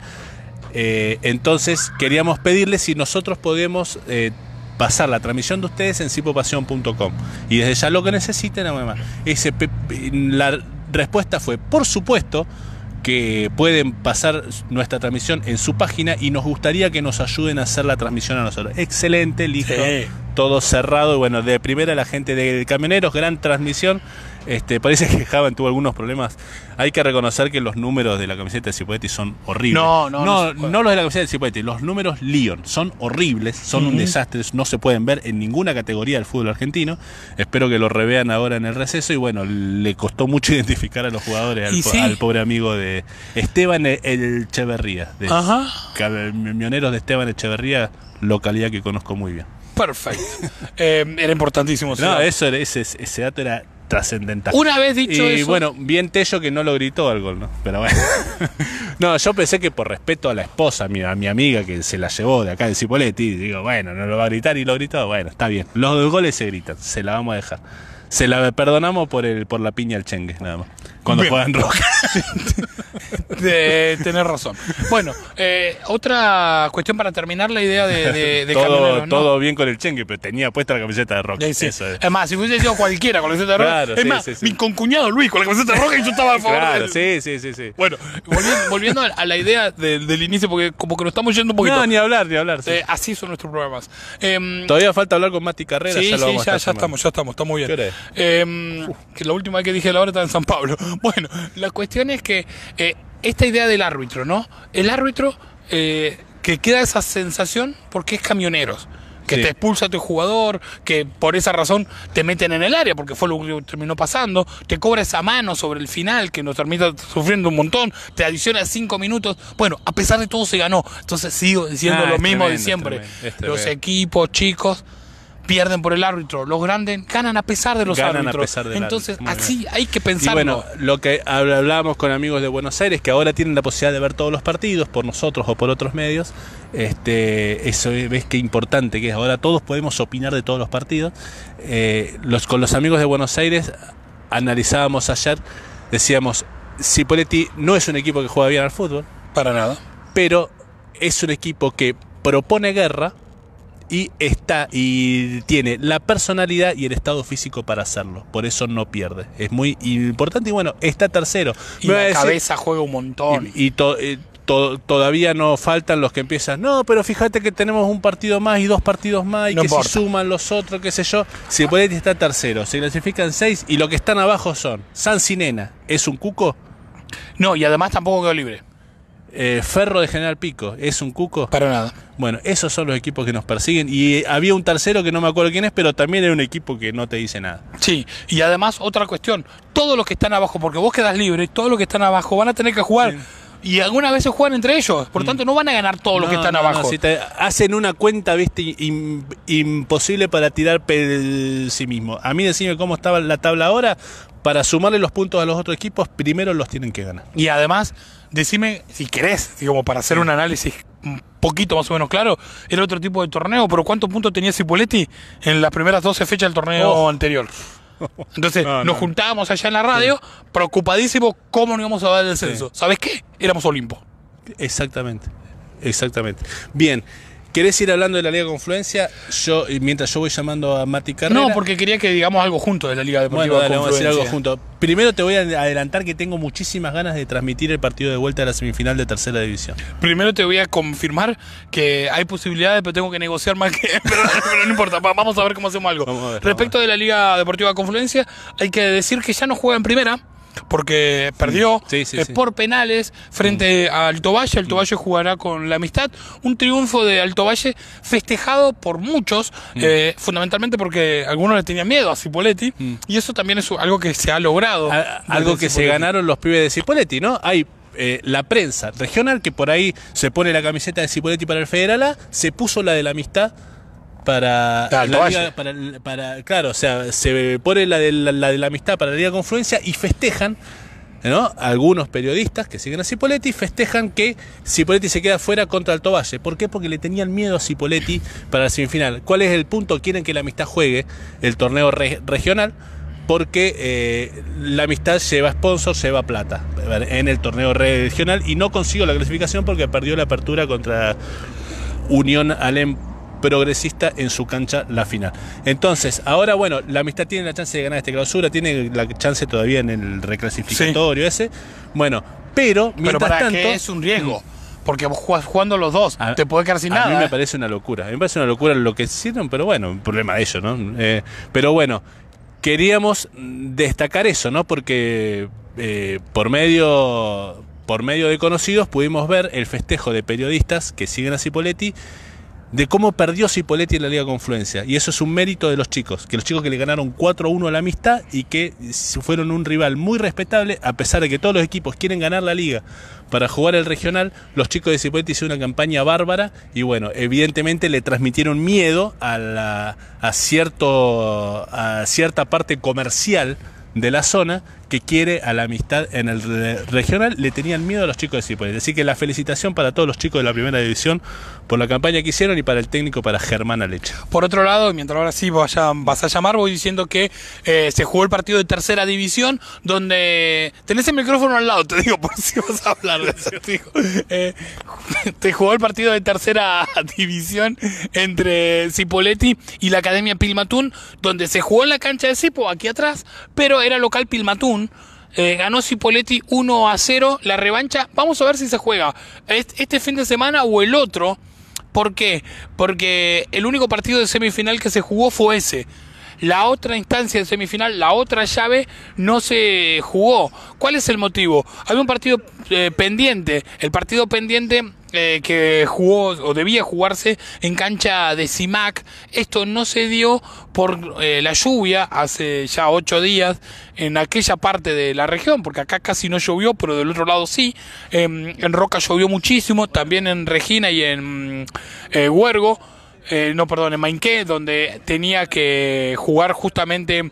Eh, entonces queríamos pedirles si nosotros podemos eh, pasar la transmisión de ustedes en cipopasión punto com y desde ya lo que necesiten, nada más. Ese, pe- pe- la respuesta fue, por supuesto que pueden pasar nuestra transmisión en su página y nos gustaría que nos ayuden a hacer la transmisión a nosotros. Excelente, listo,
Sí.
todo cerrado. Y bueno, de primera la gente de Camioneros, gran transmisión. Este, parece que Javan tuvo algunos problemas. Hay que reconocer que los números de la camiseta de Cipoletti son horribles.
No, no, no
no,
se puede.
no los de la camiseta de Cipoletti, los números Lyon son horribles, son un desastre, no se pueden ver en ninguna categoría del fútbol argentino. Espero que lo revean ahora en el receso y bueno, le costó mucho identificar a los jugadores, al,
Y
po-
sí.
al pobre amigo de Esteban Echeverría, de
Ajá.
Camioneros de Esteban Echeverría, localidad que conozco muy bien.
Perfecto. Eh, era importantísimo. ese
No,
dato.
eso era- ese, ese dato era trascendental.
Una vez dicho
Y
eso.
bueno, bien Tello que no lo gritó al gol, ¿no? Pero bueno. No, yo pensé que por respeto a la esposa, a mi, a mi amiga que se la llevó de acá de Cipoletti, digo, bueno, no lo va a gritar y lo gritó, bueno, está bien. Los goles se gritan, se la vamos a dejar. Se la perdonamos por el por la piña al Chengue, nada más. Cuando
Bien.
juegan Roca.
De tener razón. Bueno, eh, otra cuestión para terminar la idea de, de, de
todo,
camioneros, ¿no?
todo bien con el Chengue, pero tenía puesta la camiseta de Roca.
Eh, sí.
Eso es.
Es más, si hubiese sido cualquiera con la camiseta roja,
Claro,
es
sí,
más,
sí, sí.
mi concuñado Luis con la camiseta roja y yo estaba a favor
Claro,
del-
sí, sí, sí, sí.
Bueno, volviendo, volviendo a, a la idea de- del inicio, porque como que nos estamos yendo un poquito.
No, ni hablar, ni hablar. sí.
Eh, así son nuestros programas. Em,
Todavía falta hablar con Mati Carrera,
Sí,
ya lo
sí,
vamos
ya,
a
ya
estar
estamos, ya estamos, está muy bien.
¿Qué hora es?
Eh, que la última vez que dije la hora estaba en San Pablo. Bueno, la cuestión es que eh, esta idea del árbitro, ¿no? El árbitro eh, que queda esa sensación porque es camioneros. Que
Sí.
te expulsa a tu jugador, que por esa razón te meten en el área, porque fue lo que terminó pasando, te cobra esa mano sobre el final, que nos termina sufriendo un montón, te adiciona cinco minutos. Bueno, a pesar de todo se ganó. Entonces sigo diciendo
Ah,
lo
es
mismo de
tremendo,
siempre.
es tremendo, es
Los
tremendo.
equipos chicos pierden por el árbitro, los grandes ganan a pesar de los
Ganan a
árbitros.
pesar del
Entonces,
árbitro. Muy
así
bien.
hay que
Y
pensarlo.
bueno, lo que habl- hablábamos con amigos de Buenos Aires, que ahora tienen la posibilidad de ver todos los partidos por nosotros o por otros medios, este, eso es- ves qué importante que es. Ahora todos podemos opinar de todos los partidos. Eh, los, con los amigos de Buenos Aires analizábamos ayer, decíamos, Cipoletti no es un equipo que juega bien al fútbol,
Para nada.
pero es un equipo que propone guerra y está y tiene la personalidad y el estado físico para hacerlo. Por eso no pierde. Es muy importante y bueno, está tercero.
Y
Me va a
la
decir-
cabeza juega un montón.
y, y to- eh, to- todavía no faltan los que empiezan, no, pero fíjate que tenemos un partido más y dos partidos más y
No
que
importa.
si suman los otros, qué sé yo. Cipoletti está tercero, se clasifican seis y los que están abajo son San Sinena, ¿es un cuco?
No, y además tampoco quedó libre.
Eh, Ferro de General Pico, ¿es un cuco?
Para nada.
Bueno, esos son los equipos que nos persiguen. Y eh, había un tercero que no me acuerdo quién es, pero también era un equipo que no te dice nada.
Sí, y además otra cuestión, todos los que están abajo, porque vos quedás libre, todos los que están abajo van a tener que jugar.
Sí.
Y algunas veces juegan entre ellos, por tanto no van a ganar todos los que
No,
están
no, no,
abajo.
si te hacen una cuenta, viste, im- imposible para tirar por sí mismo. A mí decime cómo estaba la tabla ahora. para sumarle los puntos a los otros equipos, primero los tienen que ganar.
Y además, decime, si querés, digamos, para hacer un análisis un poquito más o menos claro, era otro tipo de torneo, pero ¿cuántos puntos tenía Cipolletti en las primeras doce fechas del torneo oh. anterior? Entonces no, nos no. juntábamos allá en la radio, sí. preocupadísimos cómo no íbamos a dar el descenso. Sí. ¿Sabés qué? Éramos Olimpo.
Exactamente, exactamente. Bien. ¿Querés ir hablando de la Liga Confluencia? Yo, mientras yo voy llamando a Mati Carrera.
No, porque quería que digamos algo juntos de la Liga Deportiva
Bueno, dale,
Confluencia.
Vamos a decir algo juntos. Primero te voy a adelantar que tengo muchísimas ganas de transmitir el partido de vuelta a la semifinal de Tercera División.
Primero te voy a confirmar que hay posibilidades, pero tengo que negociar más que... pero, pero no importa, vamos a ver cómo hacemos algo.
Vamos a ver,
Respecto
vamos a ver.
de la Liga Deportiva Confluencia, hay que decir que ya no juega en primera, porque perdió
sí, sí,
eh,
sí.
por penales frente mm. a Alto Valle. Alto Valle jugará con la Amistad. Un triunfo de Alto Valle festejado por muchos, mm. eh, fundamentalmente porque algunos le tenían miedo a Cipolletti, mm. y eso también es algo que se ha logrado.
A, algo que se ganaron los pibes de Cipolletti, ¿no? Hay eh, la prensa regional que por ahí se pone la camiseta de Cipolletti para el Federal A, se puso la de la Amistad para
la
la liga, para, para claro, o sea, se pone la de la, la de la Amistad para la Liga Confluencia y festejan, ¿no? Algunos periodistas que siguen a Cipolletti festejan que Cipolletti se queda fuera contra Alto Valle. ¿Por qué? Porque le tenían miedo a Cipolletti para la semifinal. ¿Cuál es el punto? Quieren que la Amistad juegue el torneo re regional porque eh, la Amistad lleva sponsor, lleva plata en el torneo regional y no consiguió la clasificación porque perdió la apertura contra Unión Alem Progresista en su cancha la final. Entonces, ahora bueno, la Amistad tiene la chance de ganar esta clausura, tiene la chance todavía en el reclasificatorio sí. ese. Bueno, pero mientras
pero para
tanto
que es un riesgo, porque vos jugás jugando los dos, a, te podés quedar sin
a
nada.
A mí me
¿eh?
parece una locura. A mí me parece una locura lo que hicieron, pero bueno, un problema de ellos, ¿no? Eh, pero bueno, queríamos destacar eso, ¿no? Porque eh, por medio por medio de conocidos pudimos ver el festejo de periodistas que siguen a Cipolletti de cómo perdió Cipolletti en la Liga Confluencia. Y eso es un mérito de los chicos, que los chicos que le ganaron cuatro a uno a la Amistad y que fueron un rival muy respetable, a pesar de que todos los equipos quieren ganar la Liga para jugar el regional, los chicos de Cipolletti hicieron una campaña bárbara y bueno, evidentemente le transmitieron miedo a, la, a, cierto, a cierta parte comercial de la zona que quiere a la Amistad en el regional. Le tenían miedo a los chicos de Cipolletti, así que la felicitación para todos los chicos de la primera división por la campaña que hicieron y para el técnico, para Germán Alecha.
Por otro lado, mientras ahora sí vaya, vas a llamar, voy diciendo que eh, se jugó el partido de tercera división, donde tenés el micrófono al lado, te digo, por si vas a hablar de eso, digo. Eh, te jugó el partido de tercera división entre Cipolletti y la Academia Pilmatún, donde se jugó en la cancha de Cipo, aquí atrás, pero era local Pilmatún. Eh, ganó Cipolletti uno a cero, la revancha, vamos a ver si se juega este fin de semana o el otro. ¿Por qué? Porque el único partido de semifinal que se jugó fue ese. La otra instancia de semifinal, la otra llave, no se jugó. ¿Cuál es el motivo? Había un partido eh, pendiente. El partido pendiente eh, que jugó o debía jugarse en cancha de CIMAC. Esto no se dio por eh, la lluvia hace ya ocho días en aquella parte de la región, porque acá casi no llovió, pero del otro lado sí. Eh, en Roca llovió muchísimo, también en Regina y en eh, Huergo. Eh, no, perdón, en Mainqué, donde tenía que jugar justamente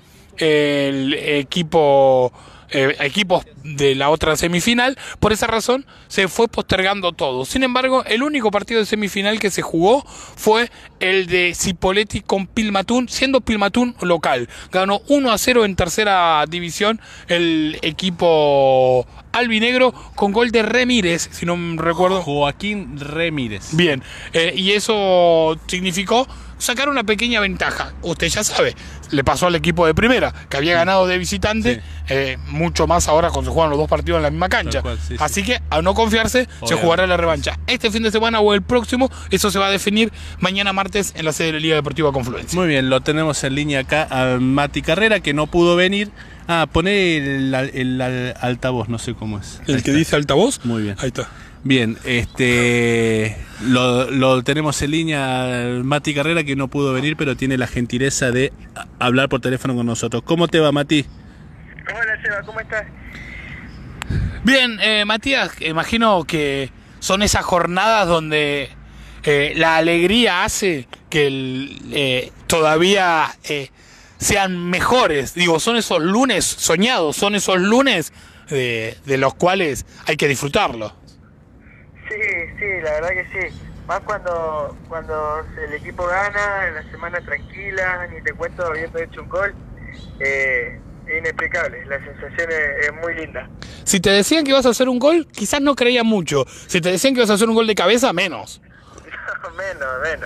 el equipo, eh, equipos de la otra semifinal. Por esa razón se fue postergando todo. Sin embargo, el único partido de semifinal que se jugó fue el de Cipolletti con Pilmatún, siendo Pilmatún local. Ganó uno a cero en tercera división el equipo albinegro con gol de Remírez, si no me recuerdo.
Joaquín Remírez.
Bien, eh, y eso significó sacar una pequeña ventaja. Usted ya sabe, le pasó al equipo de primera, que había ganado de visitante, sí. eh, mucho más ahora cuando se juegan los dos partidos en la misma cancha. Cual, sí, Así sí. que, a no confiarse, Obviamente. se jugará la revancha. Este fin de semana o el próximo, eso se va a definir mañana martes en la sede de la Liga Deportiva Confluencia.
Muy bien, lo tenemos en línea acá a Mati Carrera, que no pudo venir. Ah, poné el, el, el altavoz, no sé cómo es.
¿El Ahí que está. dice altavoz?
Muy bien.
Ahí está.
Bien, este lo, lo tenemos en línea Mati Carrera, que no pudo venir, pero tiene la gentileza de hablar por teléfono con nosotros. ¿Cómo te va, Mati?
Hola, Seba, ¿cómo estás?
Bien, eh, Matías, imagino que son esas jornadas donde eh, la alegría hace que el, eh, todavía eh, sean mejores. Digo, son esos lunes soñados, son esos lunes de, de los cuales hay que disfrutarlo.
Sí, sí, la verdad que sí. Más cuando cuando el equipo gana, en la semana tranquila, ni te cuento habiendo hecho un gol, eh, es inexplicable. La sensación es, es muy linda.
Si te decían que ibas a hacer un gol, quizás no creías mucho. Si te decían que ibas a hacer un gol de cabeza, menos.
menos, menos.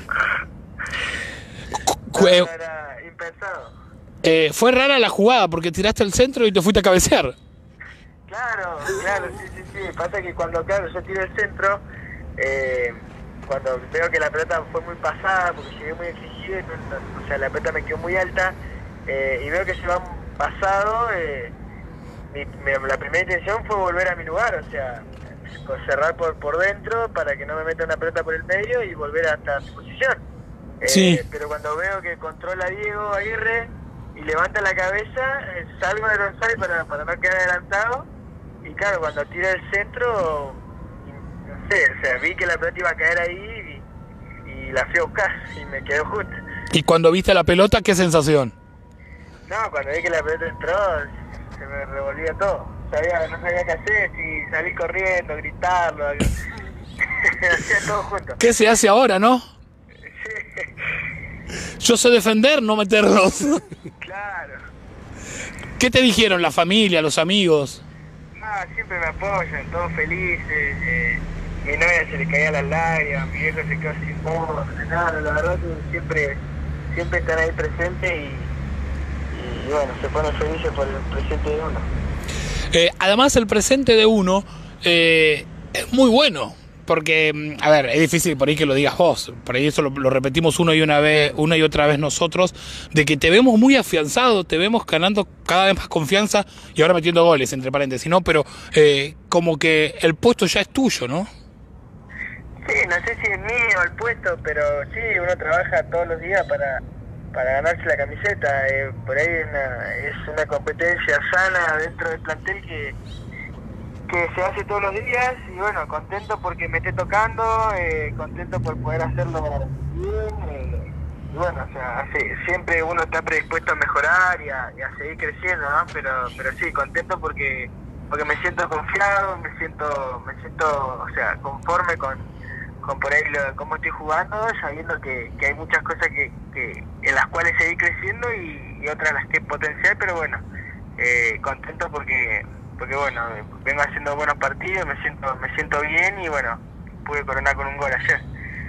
Cu-
No, era impensado.
Eh, fue rara la jugada porque tiraste el centro y te fuiste a cabecear.
Claro, claro, sí, sí, sí. Pasa que cuando, claro, yo tiro el centro, eh, cuando veo que la pelota fue muy pasada, porque llegué muy exigido, no, no, o sea, la pelota me quedó muy alta, eh, y veo que se va pasado, eh, mi, mi- la primera intención fue volver a mi lugar, o sea, cerrar por, por dentro para que no me meta una pelota por el medio y volver hasta mi posición. Eh,
Sí.
Pero cuando veo que controla a Diego Aguirre y levanta la cabeza, eh, salgo del onside para, para no quedar adelantado. Y claro, cuando tira el centro, y, no sé, o sea, vi que la pelota iba a caer ahí y, y la fui a buscar y me quedó justo.
Y cuando viste la pelota, ¿qué sensación?
No, cuando vi que la pelota entró, se me revolvía todo. Sabía, no sabía qué hacer, si salir corriendo, gritarlo, hacía todo junto.
¿Qué se hace ahora, no?
Sí,
Yo sé defender, no meterlos.
claro.
¿Qué te dijeron la familia, los amigos?
Ah, siempre me apoyan, todos felices. Eh, mi novia se le caía las lágrimas, mi viejo se quedó sin voz. Nada, la verdad que siempre, siempre están ahí presentes y, y bueno, se ponen felices por el presente de uno.
Eh, además, el presente de uno eh, es muy bueno. Porque, mm, a ver, es difícil por ahí que lo digas vos. Por ahí eso lo, lo repetimos una y una vez, una y otra vez nosotros, de que te vemos muy afianzado, te vemos ganando cada vez más confianza y ahora metiendo goles, entre paréntesis, ¿no? Pero eh, como que el puesto ya es tuyo, ¿no?
Sí, no sé si es mío el puesto, pero sí, uno trabaja todos los días para, para ganarse la camiseta. Eh, por ahí una, es una competencia sana dentro del plantel que, que se hace todos los días y bueno, contento porque me esté tocando, eh, contento por poder hacerlo bien. Eh, y bueno, o sea, sí, siempre uno está predispuesto a mejorar y a, y a seguir creciendo, ¿no? Pero, pero sí, contento porque porque me siento confiado, me siento, me siento, o sea, conforme con con por ahí lo, cómo estoy jugando, sabiendo que, que hay muchas cosas que, que en las cuales seguir creciendo y, y otras las que potenciar, pero bueno, eh, contento porque porque bueno, vengo haciendo buenos partidos, me siento me siento bien y bueno, pude coronar con un gol ayer.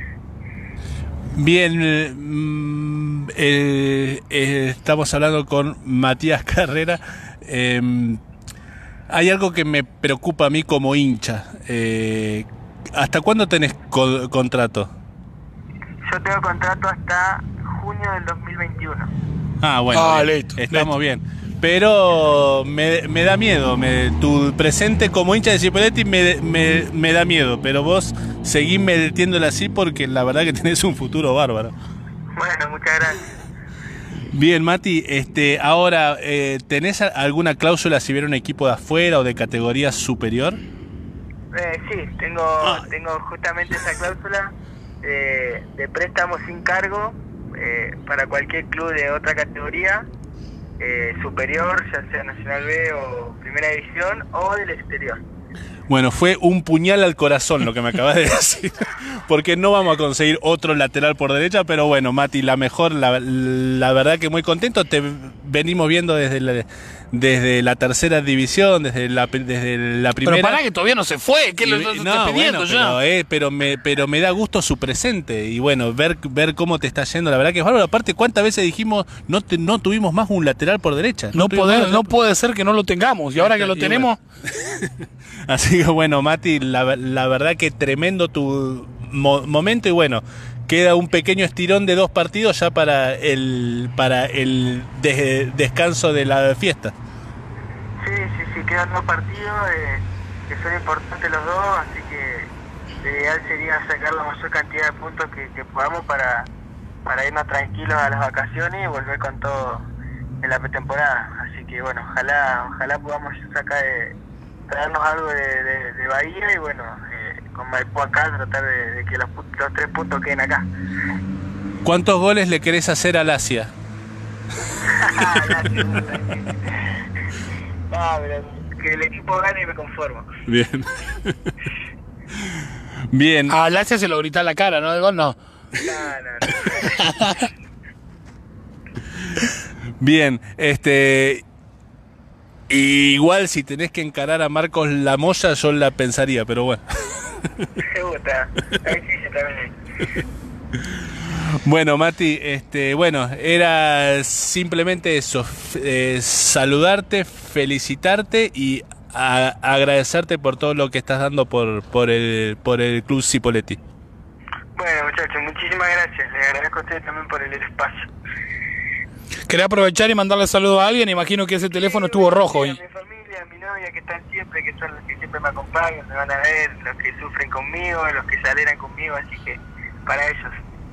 Bien, eh, mm, eh, eh, estamos hablando con Matías Carrera. Eh, hay algo que me preocupa a mí como hincha. Eh, ¿Hasta cuándo tenés co- contrato?
Yo tengo contrato hasta junio del dos mil veintiuno.
Ah, bueno,
Ah,
bien,
listo,
estamos bien. Pero me, me da miedo, me, tu presente como hincha de Cipolletti me, me, me da miedo, pero vos seguís metiéndola así porque la verdad que tenés un futuro bárbaro.
Bueno, muchas gracias.
Bien, Mati, este, ahora, eh, ¿tenés a- alguna cláusula si viene un equipo de afuera o de categoría superior?
Eh, sí, tengo
Ah.
tengo justamente esa cláusula de, de préstamo sin cargo eh, para cualquier club de otra categoría eh, superior, ya sea Nacional B o Primera División o del exterior.
Bueno, fue un puñal al corazón lo que me acabas de decir, porque no vamos a conseguir otro lateral por derecha, pero bueno, Mati, la mejor, la, la verdad que muy contento, te venimos viendo desde la, desde la tercera división, desde la, desde la primera.
Pero pará que todavía no se fue, ¿qué
Y-
lo estás
no,
pidiendo
bueno,
ya?
Pero, eh, pero, me, pero me da gusto su presente y bueno, ver, ver cómo te está yendo, la verdad que es bárbaro. Aparte, ¿cuántas veces dijimos no, te- no tuvimos más un lateral por derecha?
No,
tuvimos
poder,
más-
no puede ser que no lo tengamos y ahora que lo
Y
tenemos...
Así que bueno, Mati, la, la verdad que tremendo tu mo- momento y bueno, queda un pequeño estirón de dos partidos ya para el para el de- descanso de la fiesta.
Sí, sí, sí, quedan dos partidos eh, que son importantes los dos, así que lo ideal sería sacar la mayor cantidad de puntos que, que podamos para, para irnos tranquilos a las vacaciones y volver con todo en la pretemporada. Así que bueno, ojalá ojalá podamos sacar de, traernos algo de, de, de Bahía y bueno, eh, con Maipú acá tratar de, de que los, pu- los tres puntos queden acá.
¿Cuántos goles le querés hacer al Asia?
La segunda. No, pero que el equipo gane y me conformo.
Bien. Bien.
A Lacia se lo grita en la cara, ¿no? El gol no.
No, no, no.
Bien, este... Igual si tenés que encarar a Marcos Lamoya, yo la pensaría, pero bueno.
Me gusta. Ahí sí se también.
Bueno, Mati, este, bueno, era simplemente eso, eh, saludarte, felicitarte y a, agradecerte por todo lo que estás dando por, por, el, por el Club Cipolletti.
Bueno, muchachos, muchísimas gracias. Les agradezco a ustedes también por el espacio.
Quería aprovechar y mandarle saludos a alguien. Imagino que ese teléfono
Sí,
estuvo
a mi-
rojo.
A
Y...
mi familia, a mi novia que están siempre, que son los que siempre me acompañan, me van a ver, los que sufren conmigo, los que se alegran conmigo, así que para ellos.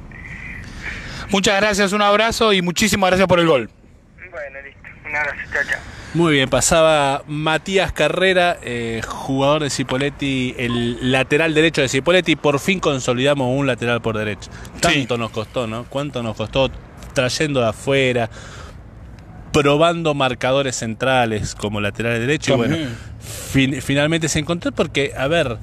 Muchas gracias, un abrazo y muchísimas gracias por el gol.
Bueno, listo. Un abrazo, chao, chao.
Muy bien, pasaba Matías Carrera, eh, jugador de Cipolletti, el lateral derecho de Cipolletti. Por fin consolidamos un lateral por derecha. Tanto
Sí.
nos costó, ¿no? ¿Cuánto nos costó trayendo de afuera, probando marcadores centrales como lateral derecho? Y bueno,
También.
fin- finalmente se encontró porque, a ver,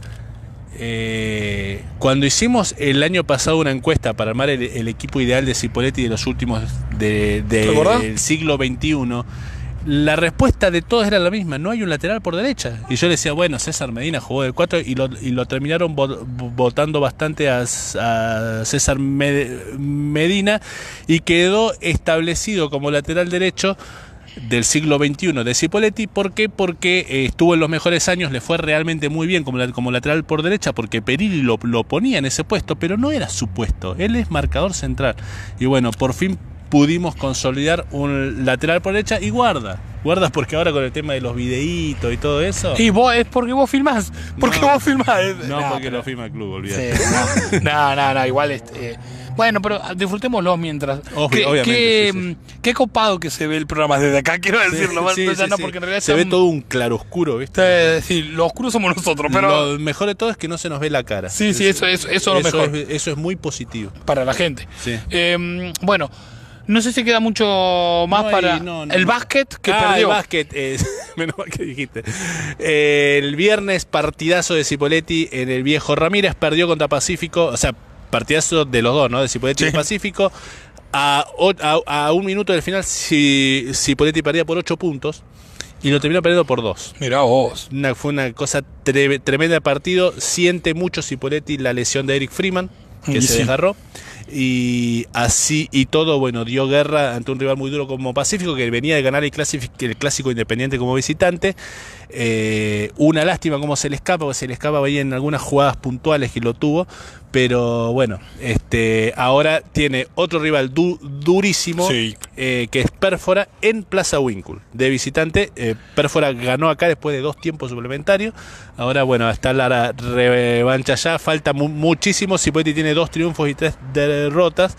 eh, cuando hicimos el año pasado una encuesta para armar el, el equipo ideal de Cipolletti de los últimos de, de-
¿Te acordás?
del siglo veintiuno, la respuesta de todos era la misma: no hay un lateral por derecha. Y yo le decía, bueno, César Medina jugó de cuatro y lo, y lo terminaron vo- votando bastante a, a César Med- Medina, y quedó establecido como lateral derecho del siglo veintiuno de Cipolletti. ¿Por qué? Porque eh, estuvo en los mejores años, le fue realmente muy bien como, la- como lateral por derecha, porque Perilli lo, lo ponía en ese puesto, pero no era su puesto, él es marcador central. Y bueno, por fin pudimos consolidar un lateral por derecha. Y guarda, guarda porque ahora con el tema de los videitos y todo eso...
Y vos, es porque vos filmás. Porque
No.
vos filmás.
No,
Nah,
porque
pero-
lo firma el club,
Sí,
olvídate.
no, no, no, no, igual este, eh, bueno, pero disfrutémoslo mientras.
Obvio,
Qué-
obviamente,
qué,
sí, sí.
mm, qué copado que se ve el programa desde acá, quiero decirlo. más
Sí,
allá
sí,
no,
sí.
porque en realidad
se
está-
ve todo un claroscuro, ¿viste?
eh, sí, lo oscuro somos nosotros, pero
Lo mejor de todo es que no se nos ve la cara.
sí, sí, eso, eso, eso es lo mejor
Es, eso es muy positivo.
para la gente.
Sí.
Eh, bueno, no sé si queda mucho más
No hay-
para
no, no,
el
no.
básquet que
ah,
perdió.
el básquet, eh, menos mal que dijiste. Eh, el viernes, partidazo de Cipolletti en el Viejo Ramírez, perdió contra Pacífico, o sea, partidazo de los dos, ¿no? De Cipolletti
Sí.
y Pacífico. A, o- a, a un minuto del final, Ci- Cipolletti perdía por ocho puntos y lo terminó perdiendo por dos.
Mirá vos.
Una, fue una cosa tre- tremenda de partido. Siente mucho Cipolletti la lesión de Eric Freeman, que
Y
se
sí.
desgarró. Y así y todo, bueno, dio guerra ante un rival muy duro como Pacífico, que venía de ganar el, clasifi- el clásico Independiente como visitante. Eh, una lástima cómo se le escapa, porque se le escapa ahí en algunas jugadas puntuales que lo tuvo. Pero bueno, este ahora tiene otro rival du- durísimo,
Sí.
eh, que es Pérfora en Plaza Winkle. De visitante, eh, Pérfora ganó acá después de dos tiempos suplementarios. Ahora, bueno, está la revancha ya. Falta mu- muchísimo. Cipolletti tiene dos triunfos y tres derrotas.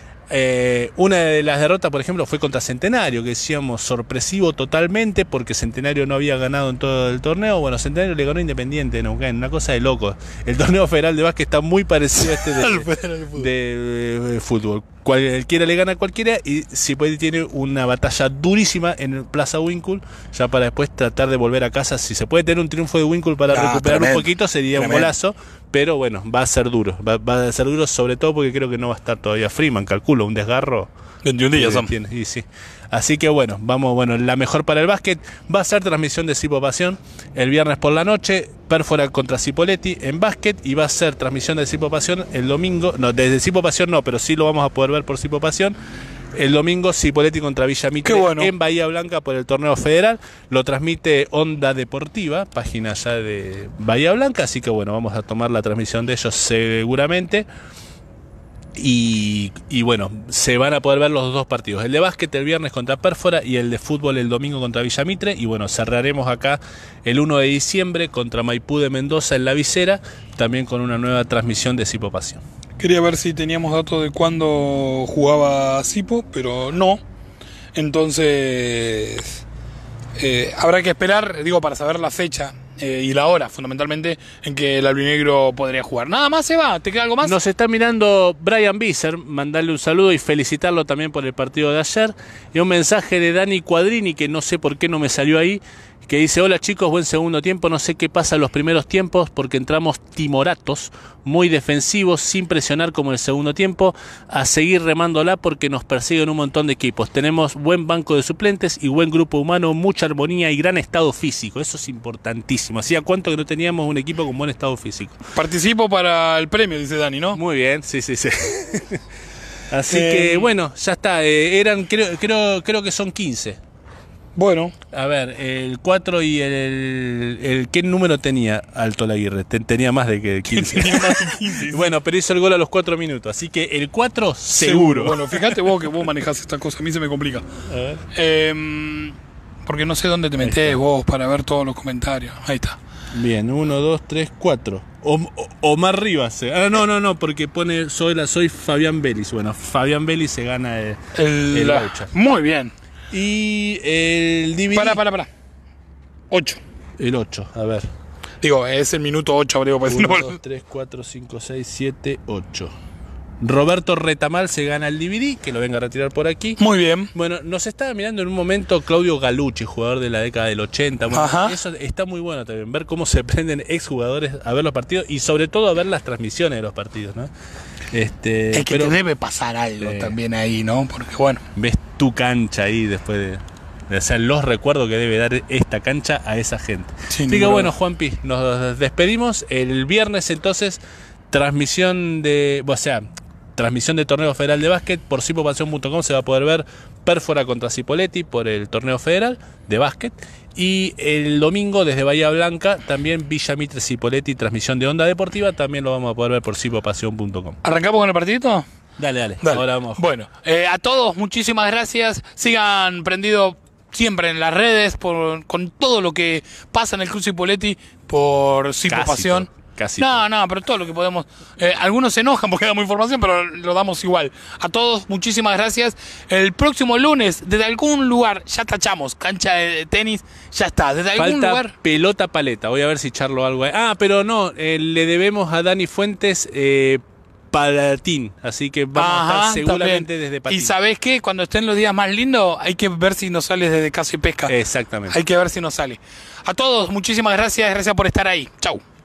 Eh, una de las derrotas, por ejemplo, fue contra Centenario, que decíamos sorpresivo totalmente, porque Centenario no había ganado en todo el torneo. Bueno, Centenario le ganó Independiente en Neuquén, una cosa de loco. El torneo federal de básquet está muy parecido a este de,
Al federal de fútbol.
de, de fútbol. Cualquiera le gana a cualquiera, y Cipolletti tiene una batalla durísima en el Plaza Winkle, ya para después tratar de volver a casa. Si se puede tener un triunfo de Winkle para
Ah,
recuperar
tremendo,
un poquito, sería
tremendo.
un golazo. Pero bueno, va a ser duro. Va, va a ser duro, sobre todo porque creo que no va a estar todavía Freeman, calculo, un desgarro.
veintiún días
que
son.
tiene, y sí. Así que bueno, vamos, bueno, la mejor para el básquet. Va a ser transmisión de Cipo Pasión el viernes por la noche, Pérfora contra Cipolletti en básquet, y va a ser transmisión de Cipo Pasión el domingo, no, desde Cipo Pasión no, pero sí lo vamos a poder ver por Cipo Pasión. El domingo, Cipolletti contra Villa Mitre
Qué bueno.
en Bahía Blanca por el torneo federal. Lo transmite Onda Deportiva, página ya de Bahía Blanca. Así que bueno, vamos a tomar la transmisión de ellos seguramente. Y, y bueno, se van a poder ver los dos partidos. El de básquet el viernes contra Pérfora y el de fútbol el domingo contra Villa Mitre. Y bueno, cerraremos acá el uno de diciembre contra Maipú de Mendoza en La Visera, también con una nueva transmisión de Cipo Pasión.
Quería ver si teníamos datos de cuándo jugaba Cipo, pero no. Entonces, eh, habrá que esperar, digo, para saber la fecha eh, y la hora, fundamentalmente, en que el albinegro podría jugar. Nada más, Eva, ¿te queda algo más?
Nos está mirando Brian Visser, mandarle un saludo y felicitarlo también por el partido de ayer. Y un mensaje de Dani Cuadrini, que no sé por qué no me salió ahí, que dice: hola chicos, buen segundo tiempo, no sé qué pasa en los primeros tiempos porque entramos timoratos, muy defensivos, sin presionar como el segundo tiempo, a seguir remándola porque nos persiguen un montón de equipos. Tenemos buen banco de suplentes y buen grupo humano, mucha armonía y gran estado físico, eso es importantísimo. ¿Hacía cuánto que no teníamos un equipo con buen estado físico?
Participo para el premio, dice Dani, ¿no?
Muy bien, sí, sí, sí. Así
Eh,
que bueno, ya está, eh, eran creo, creo, creo que son quince.
Bueno,
A ver, el cuatro y el, el... ¿Qué número tenía Alto Laguirre? Ten- Tenía más de que quince.
tenía más de quince.
Bueno, pero hizo el gol a los cuatro minutos. Así que el cuatro seguro.
Bueno, fíjate vos que vos manejás esta cosa, a mí se me complica.
A ver.
Eh, porque no sé dónde te metés vos para ver todos los comentarios. Ahí está.
Bien, uno, dos, tres, cuatro. O, o, Omar Rivas. eh. Ah, no, no, no, porque pone soy, la, soy Fabián Vélez. Bueno, Fabián Vélez se gana el,
El,
el
la-
voucher.
Muy bien.
Y el D V D.
Para, para, para. ocho.
El ocho, a ver.
Digo, es el minuto ocho, habría que
uno,
decirlo.
dos, tres, cuatro, cinco, seis, siete, ocho. Roberto Retamal se gana el D V D, que lo venga a retirar por aquí.
Muy bien.
Bueno, nos estaba mirando en un momento Claudio Galucci, jugador de la década del ochenta. Bueno,
Ajá.
eso está muy bueno también, ver cómo se prenden exjugadores a ver los partidos y sobre todo a ver las transmisiones de los partidos, ¿no? Este,
Es que
pero
te debe pasar algo
Sí.
también ahí, ¿no? Porque bueno.
ves tu cancha ahí después de, de hacer los recuerdos que debe dar esta cancha a esa gente.
Sin
Así que
ninguna
bueno,
duda.
Juanpi, nos despedimos. El viernes entonces, transmisión de, o sea, transmisión de torneo federal de básquet por cipopasión punto com. Se va a poder ver Pérfora contra Cipolletti por el torneo federal de básquet. Y el domingo desde Bahía Blanca también Villa Mitre Cipolletti, transmisión de Onda Deportiva, también lo vamos a poder ver por cipopasión punto com.
¿Arrancamos con el partidito?
Dale, dale,
Dale.
ahora vamos.
Bueno, eh, a todos muchísimas gracias. Sigan prendidos siempre en las redes por, con todo lo que pasa en el Club Cipolletti por Cipo
Casi
Pasión.
todo, casi
no,
todo.
no, pero todo lo que podemos. Eh, algunos se enojan porque damos información, pero lo damos igual. A todos muchísimas gracias. El próximo lunes, desde algún lugar, ya tachamos, cancha de tenis, ya está. Desde algún
Falta
lugar.
pelota paleta. Voy a ver si charlo algo ahí. Ah, pero no, eh, le debemos a Dani Fuentes eh, patín. Así que vamos a
Ajá,
estar seguramente
también.
desde patín.
Y sabés qué, cuando estén los días más lindos, hay que ver si nos sale desde Caza y Pesca.
Exactamente.
Hay que ver si nos sale. A todos, muchísimas gracias, gracias por estar ahí. Chau.